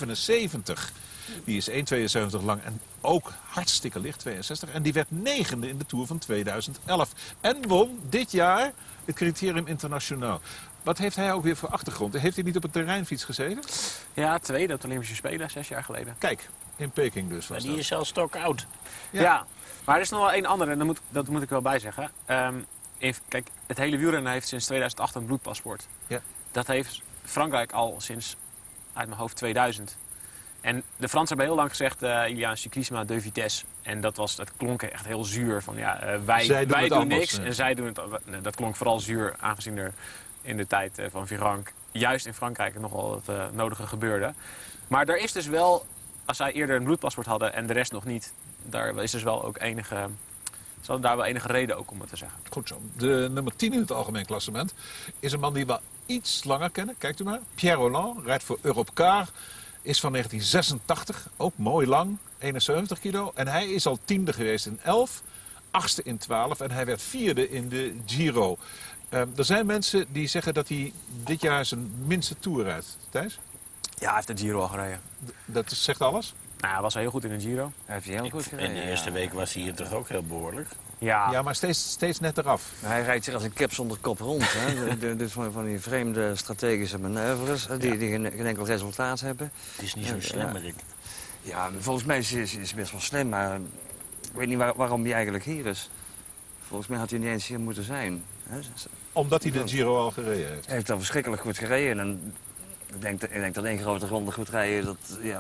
77. Die is 1,72 lang en ook hartstikke licht, 62. En die werd 9e in de Tour van 2011. En won dit jaar het Criterium Internationaal. Wat heeft hij ook weer voor achtergrond? Heeft hij niet op een terreinfiets gezeten? Ja, tweede op de Olympische Spelen, 6 jaar geleden. Kijk, in Peking dus. Maar die is al stokoud. Ja, maar er is nog wel één andere en dat moet ik wel bij zeggen. Kijk, het hele wielrennen heeft sinds 2008 een bloedpaspoort. Ja. Dat heeft Frankrijk al sinds, uit mijn hoofd, 2000. En de Fransen hebben heel lang gezegd, il y a un cyclisme de vitesse. En dat klonk echt heel zuur. Van, wij doen anders, niks en zij doen het. Dat klonk vooral zuur, aangezien er in de tijd van Virenque juist in Frankrijk nogal het nodige gebeurde. Maar er is dus wel, als zij eerder een bloedpaspoort hadden en de rest nog niet, daar is dus wel ook enige reden ook om het te zeggen. Goed zo. De nummer 10 in het algemeen klassement is een man die we iets langer kennen. Kijkt u maar. Pierre Rolland rijdt voor Europcar. Is van 1986, ook mooi lang, 71 kilo. En hij is al 10e geweest in 11, 8e in 12 en hij werd 4e in de Giro. Er zijn mensen die zeggen dat hij dit jaar zijn minste Tour rijdt. Thijs? Ja, hij heeft de Giro al gereden. Dat zegt alles? Nou, hij was heel goed in de Giro. Hij heeft heel goed gereden. In de eerste week was hij hier toch ook heel behoorlijk. Ja, maar steeds net eraf. Hij rijdt zich als een kip zonder kop rond. Dus van die vreemde strategische manoeuvres die geen enkel resultaat hebben. Het is niet zo slimmerik. Ja, volgens mij is hij best wel slim, maar ik weet niet waarom hij eigenlijk hier is. Volgens mij had hij niet eens hier moeten zijn. Omdat hij de Giro al gereden heeft. Hij heeft al verschrikkelijk goed gereden. En ik denk dat één grote ronde goed rijden,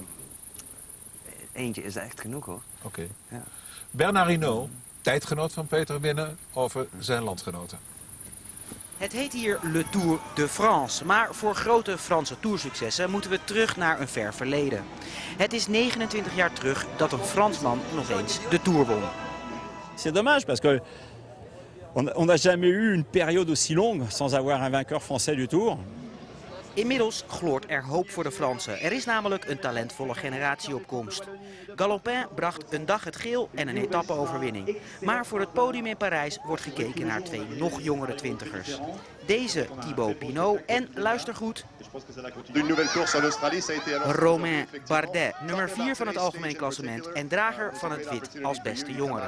eentje is echt genoeg hoor. Oké. Ja. Bernard Hinault, tijdgenoot van Peter Winnen over zijn landgenoten. Het heet hier Le Tour de France, maar voor grote Franse toursuccessen moeten we terug naar een ver verleden. Het is 29 jaar terug dat een Fransman nog eens de Tour won. C'est dommage parce que on n'a jamais eu une période aussi longue sans avoir un vainqueur français du Tour. Inmiddels gloort er hoop voor de Fransen. Er is namelijk een talentvolle generatie op komst. Galopin bracht een dag het geel en een etappe-overwinning. Maar voor het podium in Parijs wordt gekeken naar 2 nog jongere twintigers. Deze Thibaut Pinot en, luister goed, Romain Bardet, nummer 4 van het algemeen klassement en drager van het wit als beste jongere.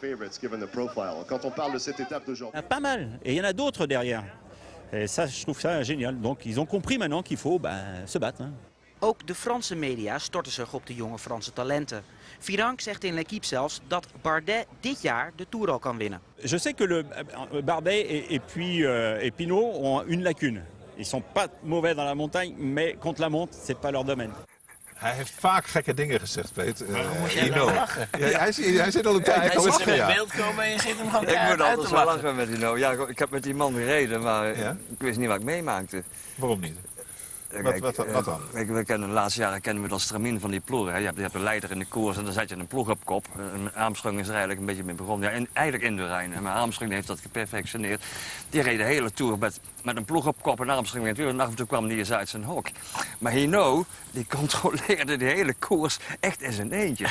Pas mal, et il y en a d'autres derrière. Et ça, je trouve ça génial. Donc ils ont compris maintenant qu'il faut se battre. Ook de Franse media storten zich op de jonge Franse talenten. Virenque zegt in L'Équipe zelfs dat Bardet dit jaar de Tour al kan winnen. Je sais que Bardet et Pinot ont une lacune. Ils sont pas mauvais dans la montagne, mais contre la montre, c'est pas leur domaine. Hij heeft vaak gekke dingen gezegd, Peet. Waarom moet jij nou lachen? Hij zit al een tijdje te lachen. Hij zit in beeld komen en je zit hem gewoon Ik moet uit altijd te wel lachen. lachen met Hinault. Ja, ik heb met die man gereden, maar ik wist niet wat ik meemaakte. Waarom niet? Wat dan? We kennen de laatste jaren kennen we dat stramien van die ploegen. Je hebt een leider in de koers en dan zet je een ploeg op kop. Armstrong is er eigenlijk een beetje mee begonnen. Ja, eigenlijk in de Rijn. Maar Armstrong heeft dat geperfectioneerd. Die reed de hele Tour met een ploeg op kop en Armstrong natuurlijk. En af en toe kwam hij eens uit zijn hok. Maar Hinault, die controleerde de hele koers echt in zijn eentje.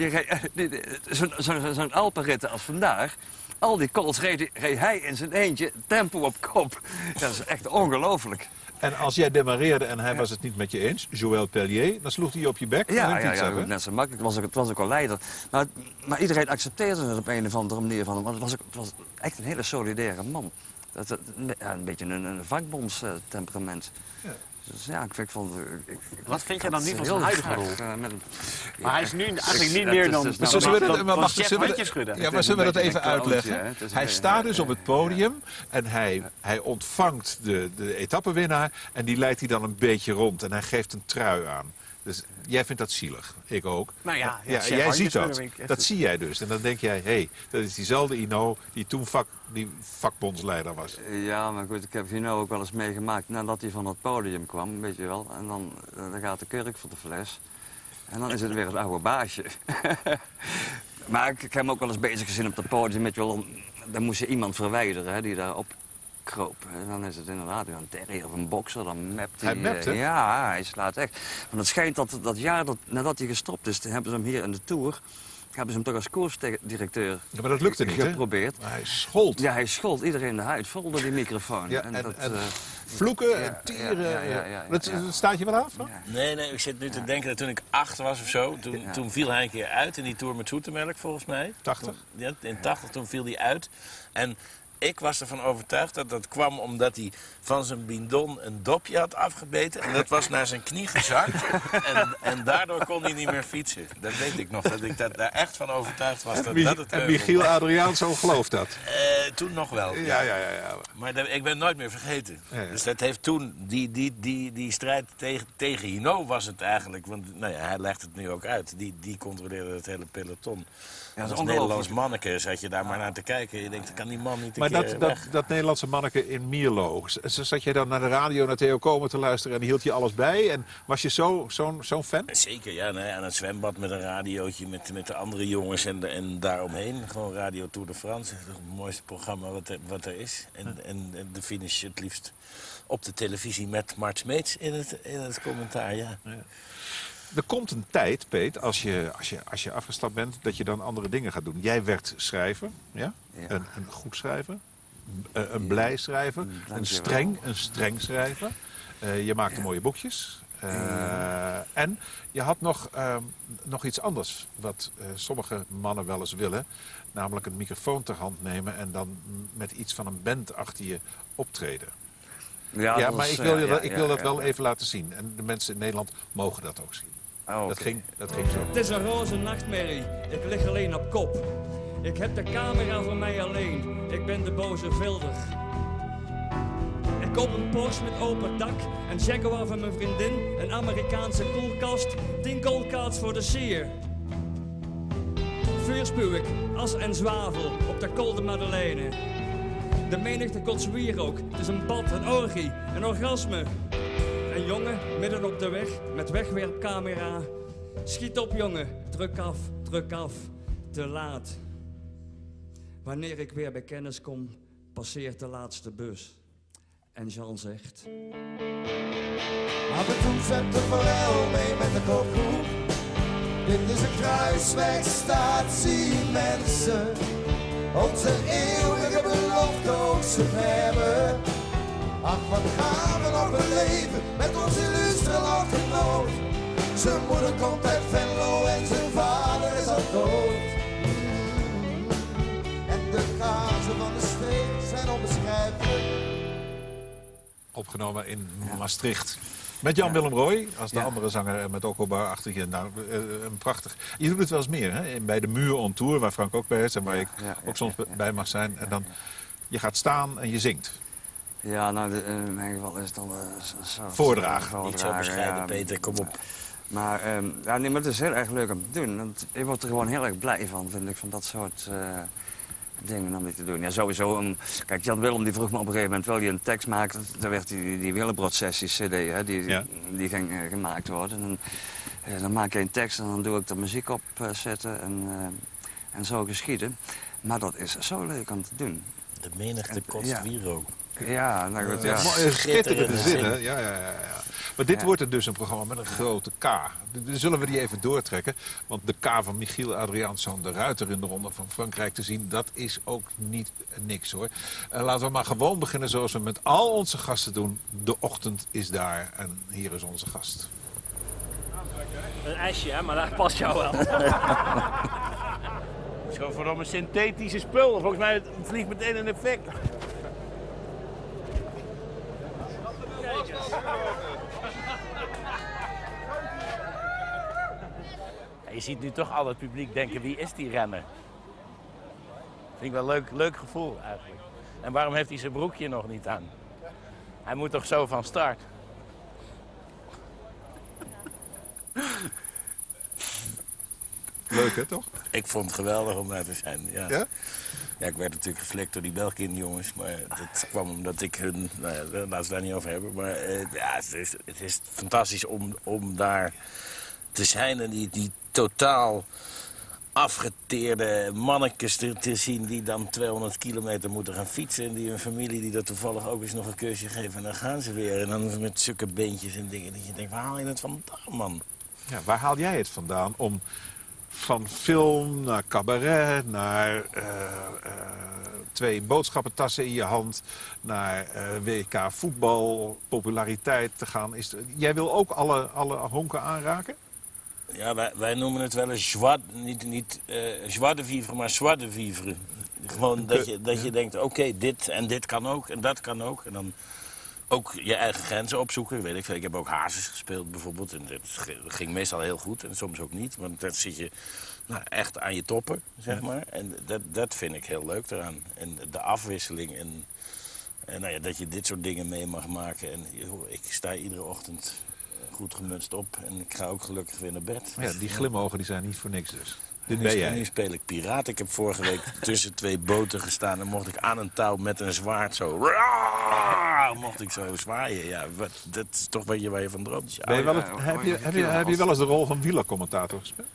Zo'n Alpenritten als vandaag. Al die calls reed hij in zijn eentje, tempo op kop. Dat is echt ongelooflijk. En als jij demareerde en hij was het niet met je eens, Joël Pellier, dan sloeg hij je op je bek. Ja, net zo makkelijk. Het was ook al leider. Maar iedereen accepteerde het op een of andere manier van hem. Want het was echt een hele solidaire man. Een beetje een vakbondstemperament. Ja. Dus ja, ik vond... Wat vind jij dan niet van zijn huidige rol? Maar hij is nu eigenlijk niet meer dan Zullen we dat even uitleggen? Hij staat dus op het podium en hij ontvangt de etappenwinnaar en die leidt hij dan een beetje rond en hij geeft een trui aan. Dus jij vindt dat zielig. Ik ook. Nou ja, jij ziet dat. Dat zie jij dus. En dan denk jij, hé, dat is diezelfde Hinault die toen die vakbondsleider was. Ja, maar goed, ik heb Hinault ook wel eens meegemaakt nadat hij van het podium kwam, weet je wel. En dan gaat de kurk voor de fles. En dan is het weer een oude baasje. Maar ik heb hem ook wel eens bezig gezien op het podium. Weet je wel, dan moest je iemand verwijderen hè, die daarop kroop. En dan is het inderdaad een terrier of een bokser, dan mapt hij... Hij mapt, hè? Ja, hij slaat echt. Want het schijnt dat jaar nadat hij gestopt is, hebben ze hem hier in de Tour... hebben ze hem toch als koersdirecteur maar dat lukte niet, geprobeerd. Hè? Hij schold. Ja, hij schold iedereen in de huid, vol door die microfoon. Ja, en vloeken en tieren. Dat staat je wel af? Ja. Nee, ik zit nu te denken dat toen ik 8 was of zo, toen viel hij een keer uit in die Tour met Zoetemelk, volgens mij. 80? Ja, in 80, toen viel hij uit. En Ik was ervan overtuigd dat dat kwam omdat hij van zijn bidon een dopje had afgebeten. En dat was naar zijn knie gezakt. En daardoor kon hij niet meer fietsen. Dat weet ik nog, dat ik daar echt van overtuigd was. En Michiel Adriaanson gelooft dat? Toen nog wel. Ja. Maar ik ben nooit meer vergeten. Ja. Dus dat heeft toen, die strijd tegen Hinault was het eigenlijk. Want nou ja, hij legt het nu ook uit. Die controleerde het hele peloton. Ja, als Nederlands manneke zat je daar maar naar te kijken. Je denkt, kan die man niet een keer weg? dat Nederlandse manneke in Mierlo, zat jij dan naar de radio, naar Theo Komen te luisteren en hield je alles bij? En was je zo'n fan? Zeker, ja. Nee, aan het zwembad met een radiootje met de andere jongens en daaromheen. Gewoon Radio Tour de France. Dat is het mooiste programma wat er is. En de finish het liefst op de televisie met Mart Smeets in het commentaar, ja. Er komt een tijd, Peet, als je afgestapt bent, dat je dan andere dingen gaat doen. Jij werd schrijver, ja? Een goed schrijver, een blij schrijver, een streng schrijver. Je maakte mooie boekjes. En je had nog iets anders wat sommige mannen wel eens willen. Namelijk een microfoon ter hand nemen en dan met iets van een band achter je optreden. Ja, maar ik wil dat wel even laten zien. En de mensen in Nederland mogen dat ook zien. Oh, dat ging zo. Het is een roze nachtmerrie, ik lig alleen op kop. Ik heb de camera voor mij alleen, ik ben de boze vilder. Ik koop een Porsche met open dak, een Jaguar van mijn vriendin, een Amerikaanse koelkast, 10 goldcards voor de sier. Vuur spuw ik, as en zwavel op de Col de Madeleine. De menigte kotst wierook, het is een bad, een orgie, een orgasme. Een jongen midden op de weg met wegwerpcamera. Schiet op jongen, druk af, te laat. Wanneer ik weer bij kennis kom, passeert de laatste bus. En Jean zegt... Af en toe zet de forel mee met de koopgroep. Dit is een kruiswegstatie, mensen. Onze eeuwige belofte ook ze hebben. Ach, wat gaan we nog beleven met ons illustre landgenoot. Zijn moeder komt uit Venlo en zijn vader is al dood. En de gazen van de streek zijn onbeschrijfelijk. Opgenomen in Maastricht. Met Jan-Willem Roy, als de andere zanger met Okobar achter je. Nou, een prachtig. Je doet het wel eens meer, hè? Bij de Muur on Tour, waar Frank ook bij is en waar ik ook soms bij mag zijn. En dan, je gaat staan en je zingt. Ja, nou, in mijn geval is het dan zo. Voordragen. Niet zo bescheiden, Peter, kom op. Maar, maar het is heel erg leuk om te doen. Want ik word er gewoon heel erg blij van, vind ik, van dat soort dingen om dit te doen. Ja, sowieso. Kijk, Jan Willem die vroeg me op een gegeven moment, wil je een tekst maken? Dan werd die Willebrod-sessie CD, hè, die ging gemaakt worden. En, dan maak je een tekst en dan doe ik de muziek op zetten en zo geschieden. Maar dat is zo leuk om te doen. De menigte kost wierook. Ja, nou goed, ja. Schitterende zinnen. Ja. Maar dit wordt er dus een programma met een grote K. Dus zullen we die even doortrekken. Want de K van Michiel Adriaanson, de ruiter in de Ronde van Frankrijk te zien, dat is ook niet niks hoor. Laten we maar gewoon beginnen zoals we met al onze gasten doen. De ochtend is daar en hier is onze gast. Een ijsje, hè? Maar dat past jou wel. Het is gewoon vooral een synthetische spul. Volgens mij vliegt meteen een effect. Je ziet nu toch al het publiek denken, wie is die renner? Vind ik wel een leuk gevoel eigenlijk. En waarom heeft hij zijn broekje nog niet aan? Hij moet toch zo van start? Leuk hè, toch? Ik vond het geweldig om daar te zijn, ja. Ja? Ja, ik werd natuurlijk geflikt door die Belkin-jongens, maar dat kwam omdat ik hun... Nou ja, laten we het daar niet over hebben, maar het is fantastisch om daar te zijn en die totaal afgeteerde mannetjes te zien die dan 200 kilometer moeten gaan fietsen en die hun familie die dat toevallig ook eens nog een keusje geven en dan gaan ze weer. En dan met zulke beentjes en dingen dat je denkt, waar haal je het vandaan, man? Ja, waar haal jij het vandaan om van film naar cabaret, naar 2 boodschappentassen in je hand, naar WK voetbal, populariteit te gaan? Jij wil ook alle honken aanraken? Ja, wij noemen het wel eens joie, niet joie de vivre, maar joie de vivre. Gewoon dat je denkt, oké, dit en dit kan ook en dat kan ook. En dan ook je eigen grenzen opzoeken. Weet ik veel. Ik heb ook hazes gespeeld bijvoorbeeld. En dat ging meestal heel goed en soms ook niet. Want dan zit je echt aan je toppen, zeg maar. En dat vind ik heel leuk eraan. En de afwisseling en nou ja, dat je dit soort dingen mee mag maken. En joh, ik sta iedere ochtend goed gemutst op en ik ga ook gelukkig weer naar bed. Ja, die glimogen die zijn niet voor niks dus. Dit ben jij. Nu speel ik piraat. Ik heb vorige week tussen 2 boten gestaan en mocht ik aan een touw met een zwaard zo... mocht ik zo zwaaien. Ja, dat is toch waar je van droomt. Heb je wel eens de rol van wielercommentator gespeeld?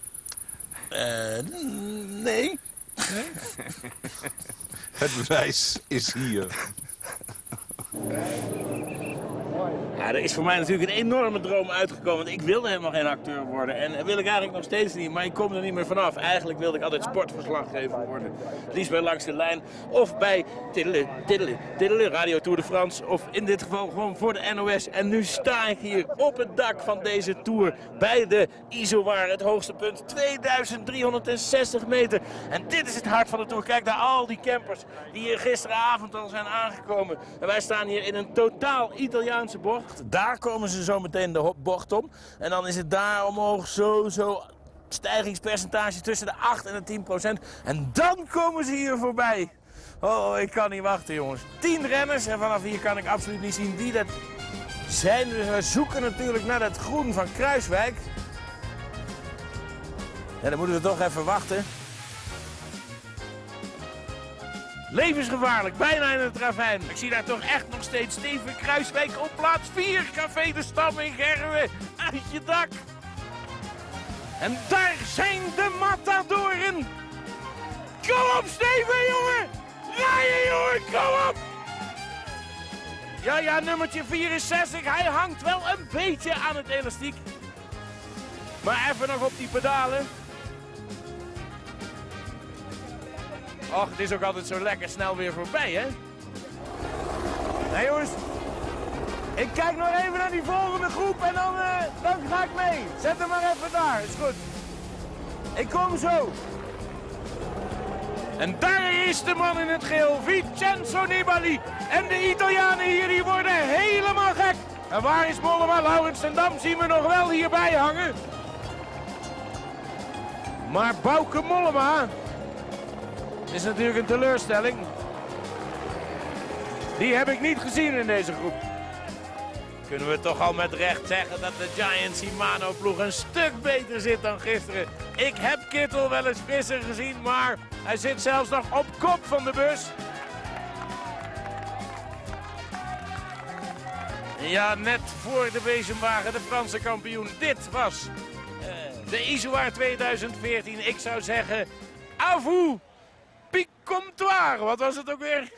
Nee. Het bewijs is hier. Ja, er is voor mij natuurlijk een enorme droom uitgekomen. Want ik wilde helemaal geen acteur worden. En dat wil ik eigenlijk nog steeds niet. Maar ik kom er niet meer vanaf. Eigenlijk wilde ik altijd sportverslaggever worden. Het liefst bij Langs de Lijn. Of bij Radio Tour de France. Of in dit geval gewoon voor de NOS. En nu sta ik hier op het dak van deze Tour. Bij de Izoar. Het hoogste punt. 2360 meter. En dit is het hart van de Tour. Kijk naar al die campers die hier gisteravond al zijn aangekomen. En wij staan hier in een totaal Italiaanse bocht. Daar komen ze zo meteen de bocht om. En dan is het daar omhoog zo stijgingspercentage tussen de 8 en de 10%. En dan komen ze hier voorbij. Oh, ik kan niet wachten, jongens. 10 renners en vanaf hier kan ik absoluut niet zien wie dat zijn. Dus we zoeken natuurlijk naar dat groen van Kruiswijk. Ja, dan moeten we toch even wachten. Levensgevaarlijk, bijna in het ravijn. Ik zie daar toch echt nog steeds Steven Kruiswijk op plaats 4. Café de Stam in Gerwen. Uit je dak. En daar zijn de matadoren. Kom op, Steven, jongen. Rijden, jongen, kom op. Ja, nummertje 64. Hij hangt wel een beetje aan het elastiek. Maar even nog op die pedalen. Och, het is ook altijd zo lekker snel weer voorbij, hè? Nee, jongens. Ik kijk nog even naar die volgende groep en dan ga ik mee. Zet hem maar even daar, is goed. Ik kom zo. En daar is de man in het geel, Vincenzo Nibali. En de Italianen hier, die worden helemaal gek. En waar is Mollema? Laurens ten Dam zien we nog wel hierbij hangen. Maar Bauke Mollema is natuurlijk een teleurstelling. Die heb ik niet gezien in deze groep. Kunnen we toch al met recht zeggen dat de Giant Shimano-ploeg een stuk beter zit dan gisteren. Ik heb Kittel wel eens frisser gezien, maar hij zit zelfs nog op kop van de bus. Ja, net voor de bezemwagen, de Franse kampioen. Dit was de Izoar 2014. Ik zou zeggen, à vous, Picomtoire. Wat was het ook weer?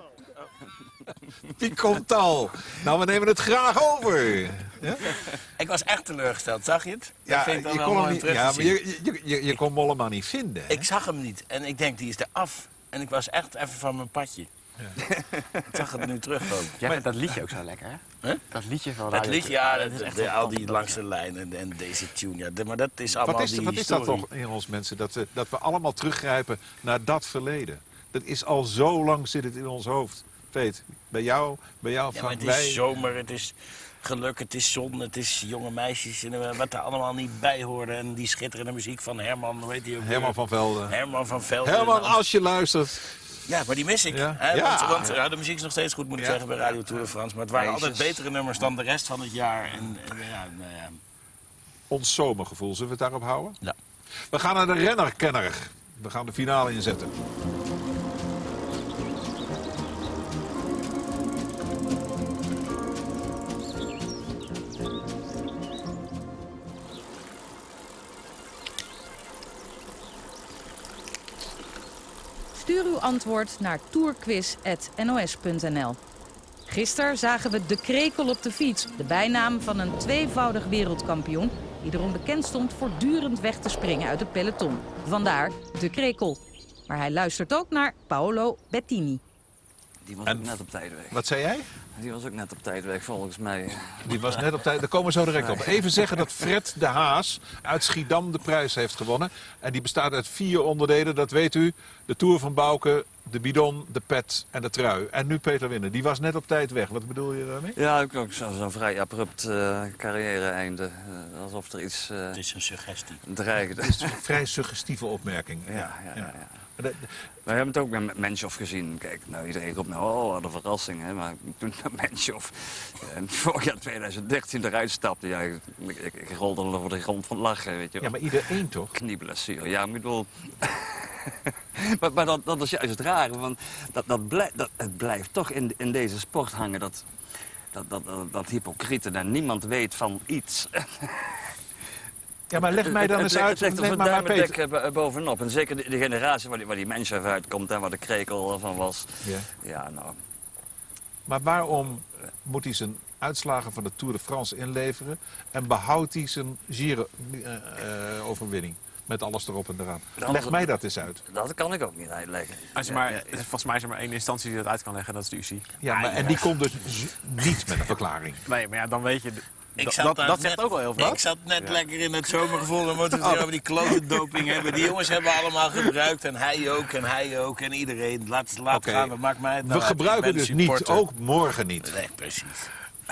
Picomtal. Nou, we nemen het graag over. Ja? Ik was echt teleurgesteld, zag je het? Ja, dat vind ik dan je wel kon hem mooi niet, om terug te zien. je kon Mollema niet vinden. Hè? Ik zag hem niet en ik denk, die is er af. En ik was echt even van mijn padje. Ja. Ik zag het nu terugkomen. Jij vindt dat liedje ook zo lekker, hè? Huh? Dat liedje van Dat liedje, ja, dat is echt al die langs de lijn en deze tune. Ja, maar dat is allemaal wat is dat toch in ons mensen? Dat we allemaal teruggrijpen naar dat verleden. Dat is al zo lang zit het in ons hoofd. Peet, bij jou ja, van maar het is zomer, het is geluk, het is zon, het is jonge meisjes. En wat er allemaal niet bij hoorde. En die schitterende muziek van Herman, hoe heet die ook? Herman van Velden. Herman van Velden. Herman, als je luistert. Ja, maar die mis ik. Ja. Hè? Ja. Want de muziek is nog steeds goed, moet ik zeggen, bij Radio Tour de France. Maar het waren altijd betere nummers dan de rest van het jaar. En ja. Ons zomergevoel, zullen we het daarop houden? Ja. We gaan naar de rennerkenner. We gaan de finale inzetten. Stuur uw antwoord naar tourquiz@nos.nl. Gisteren zagen we De Krekel op de fiets, de bijnaam van een tweevoudig wereldkampioen die erom bekend stond voortdurend weg te springen uit het peloton. Vandaar De Krekel. Maar hij luistert ook naar Paolo Bettini. Die was ook net op tijd weg. Wat zei jij? Die was ook net op tijd weg, volgens mij. Die was net op tijd. Daar komen we zo direct op. Even zeggen dat Fred de Haas uit Schiedam de prijs heeft gewonnen. En die bestaat uit 4 onderdelen, dat weet u. De Tour van Bouke, de bidon, de pet en de trui. En nu Peter Winnen. Die was net op tijd weg. Wat bedoel je daarmee? Ja, ook zo'n vrij abrupt carrière-einde. Alsof er iets... Het is een suggestie. Dreigde. Het is een vrij suggestieve opmerking. Ja. Wij hebben het ook met Menschhoff gezien. Kijk, nou, iedereen roept nou, oh, wat een verrassing. Hè? Maar toen Menschhoff vorig jaar 2013 eruit stapte, ja, ik rolde er over de grond van lachen, weet je wel. Ja, maar iedereen toch? Knieblessure, ja, ik bedoel... maar dat is juist het rare, want het blijft toch in deze sport hangen, dat hypocriete en niemand weet van iets. Ja, maar leg mij dan eens uit. Het ligt er zo'n duimendek bovenop. En zeker de generatie waar die mens even uitkomt en waar de krekel van was. Ja, nou. Maar waarom moet hij zijn uitslagen van de Tour de France inleveren en behoudt hij zijn Giro-overwinning? Met alles erop en eraan. Leg mij dat eens uit. Dat kan ik ook niet uitleggen. Volgens mij is er maar 1 instantie die dat uit kan leggen, dat is de UCI. Ja, maar, en die komt dus niet met een verklaring. Nee, maar ja, dan weet je... Dat zegt ook wel heel veel. Ik zat net lekker in het zomergevoel en moeten we het over die klote doping hebben. Die jongens hebben allemaal gebruikt en hij ook en iedereen. Laat gaan, we maakt mij het nou we gebruiken dus niet, ook morgen niet. Nee, precies.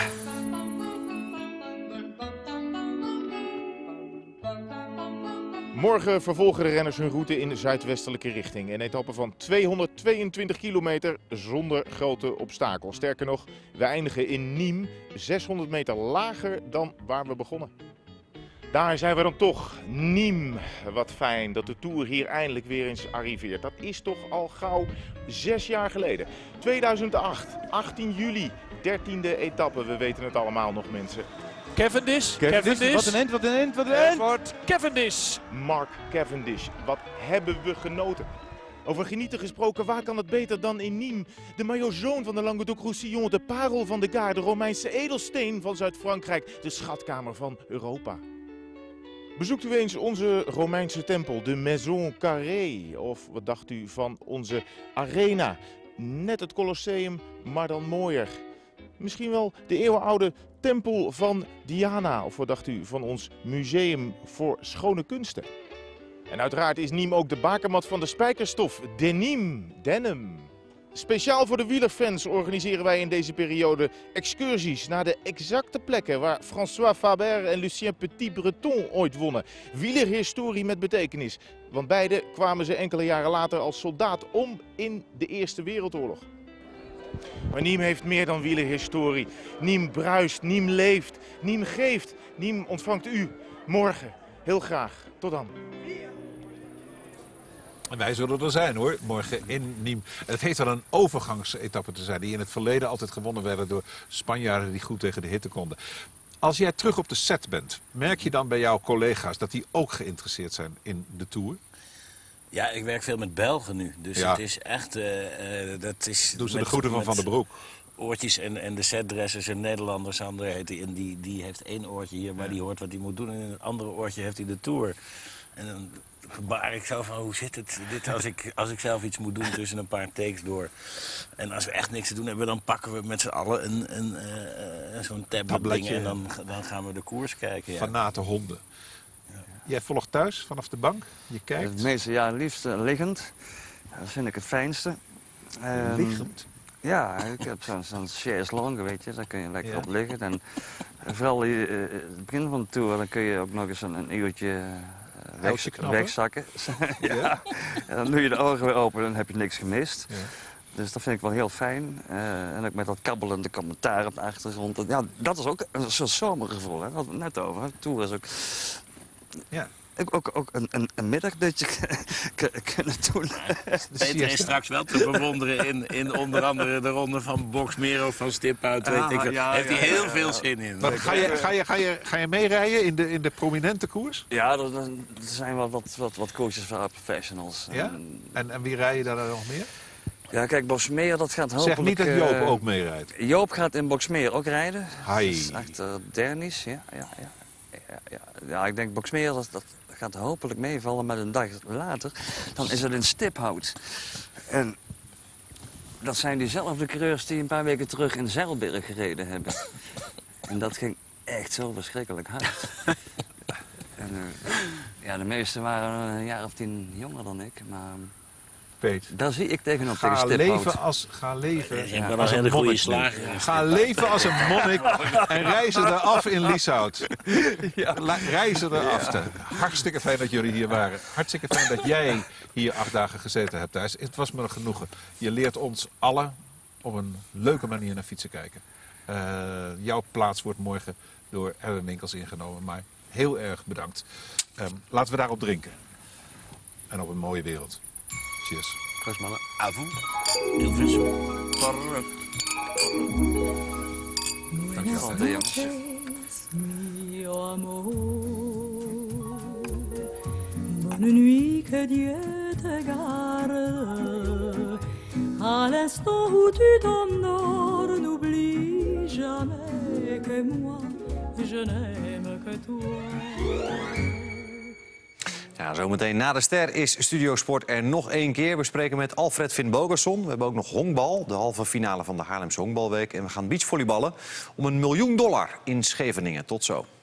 Morgen vervolgen de renners hun route in de zuidwestelijke richting. Een etappe van 222 kilometer zonder grote obstakels. Sterker nog, we eindigen in Nîmes, 600 meter lager dan waar we begonnen. Daar zijn we dan toch, Nîmes. Wat fijn dat de Tour hier eindelijk weer eens arriveert. Dat is toch al gauw 6 jaar geleden. 2008, 18 juli, 13e etappe. We weten het allemaal nog, mensen. Cavendish. Wat een end. Cavendish. Mark Cavendish. Wat hebben we genoten. Over genieten gesproken, waar kan het beter dan in Nîmes? De maillot jaune van de Languedoc-Roussillon, de parel van de Gard, de Romeinse edelsteen van Zuid-Frankrijk, de schatkamer van Europa. Bezoekt u eens onze Romeinse tempel, de Maison Carrée. Of wat dacht u van onze arena? Net het Colosseum, maar dan mooier. Misschien wel de eeuwenoude tempel van Diana. Of wat dacht u van ons museum voor schone kunsten? En uiteraard is Nîmes ook de bakermat van de spijkerstof, denim. Speciaal voor de wielerfans organiseren wij in deze periode excursies naar de exacte plekken waar François Faber en Lucien Petit-Breton ooit wonnen. Wielerhistorie met betekenis, want beide kwamen ze enkele jaren later als soldaat om in de Eerste Wereldoorlog. Maar Nîmes heeft meer dan wielerhistorie. Nîmes bruist, Nîmes leeft, Nîmes geeft. Nîmes ontvangt u morgen. Heel graag. Tot dan. En wij zullen er zijn hoor, morgen in Nîmes. Het heet wel een overgangsetappe te zijn, die in het verleden altijd gewonnen werden door Spanjaarden die goed tegen de hitte konden. Als jij terug op de set bent, merk je dan bij jouw collega's dat die ook geïnteresseerd zijn in de Tour? Ja, ik werk veel met Belgen nu. Dus ja. Het is echt... dat is doen ze de groeten van Van den Broek. Oortjes en de setdressers, een Nederlander, Sander heet hij. En die heeft 1 oortje hier waar die hoort wat hij moet doen. En in het andere oortje heeft hij de Tour. En dan gebaar ik zo van, hoe zit het dit als ik zelf iets moet doen tussen een paar takes door. En als we echt niks te doen hebben, dan pakken we met z'n allen zo'n tablet-ding. En dan gaan we de koers kijken. Ja. Fanate honden. Jij volgt thuis vanaf de bank? Je kijkt? Het meeste, ja, liefst liggend. Dat vind ik het fijnste. Liggend? Ja, ik heb zo'n chaise longue, weet je. Daar kun je lekker op liggen. En vooral het begin van de Tour, dan kun je ook nog eens een uurtje wegzakken. Ja. En dan doe je de ogen weer open en dan heb je niks gemist. Ja. Dus dat vind ik wel heel fijn. En ook met dat kabbelende commentaar op de achtergrond. Ja, dat is ook een soort zomergevoel, hè. Daar hadden we het net over. De Tour is ook... Ja. Ook een middagdutje kunnen doen. Peter is straks wel te bewonderen in onder andere de ronde van Boxmeer van Stiphout. Heeft hij heel veel zin in. Maar ga je meerijden in de prominente koers? Ja, er zijn wel wat koersjes voor professionals. Ja? En wie rij je daar nog meer? Ja, kijk, Boxmeer, dat gaat hopelijk... Zeg niet dat Joop ook meerijdt. Joop gaat in Boxmeer ook rijden. Hai. Achter Dernis, ja, ik denk Boxmeer, dat gaat hopelijk meevallen, maar een dag later, dan is het in Stiphout. En Dat zijn diezelfde coureurs die een paar weken terug in Zeilberg gereden hebben. En dat ging echt zo verschrikkelijk hard. En, ja, de meesten waren een jaar of 10 jonger dan ik, maar... Peet. Daar zie ik tegenop Ga tegen Stiphout. Ga leven Ik ben als een goede slager. Ga leven als een monnik en reizen eraf in Lieshout. Reizen eraf. Ja. Hartstikke fijn dat jullie hier waren. Hartstikke fijn dat jij hier 8 dagen gezeten hebt thuis. Het was me een genoegen. Je leert ons allen op een leuke manier naar fietsen kijken. Jouw plaats wordt morgen door Erwin Winkels ingenomen. Maar heel erg bedankt. Laten we daarop drinken. En op een mooie wereld. Cheers. Proost mannen. À vous. Heel veel. Dankjewel, jongens. Mio amor, bonne nuit, que Dieu te garde. À l'instant où tu t'endors, n'oublie jamais que moi, je n'aime que toi. Ja, zometeen na de ster is Studio Sport er nog 1 keer. We spreken met Alfred Finn Bogason. We hebben ook nog honkbal, de halve finale van de Haarlemse Honkbalweek. En we gaan beachvolleyballen om $1 miljoen in Scheveningen. Tot zo.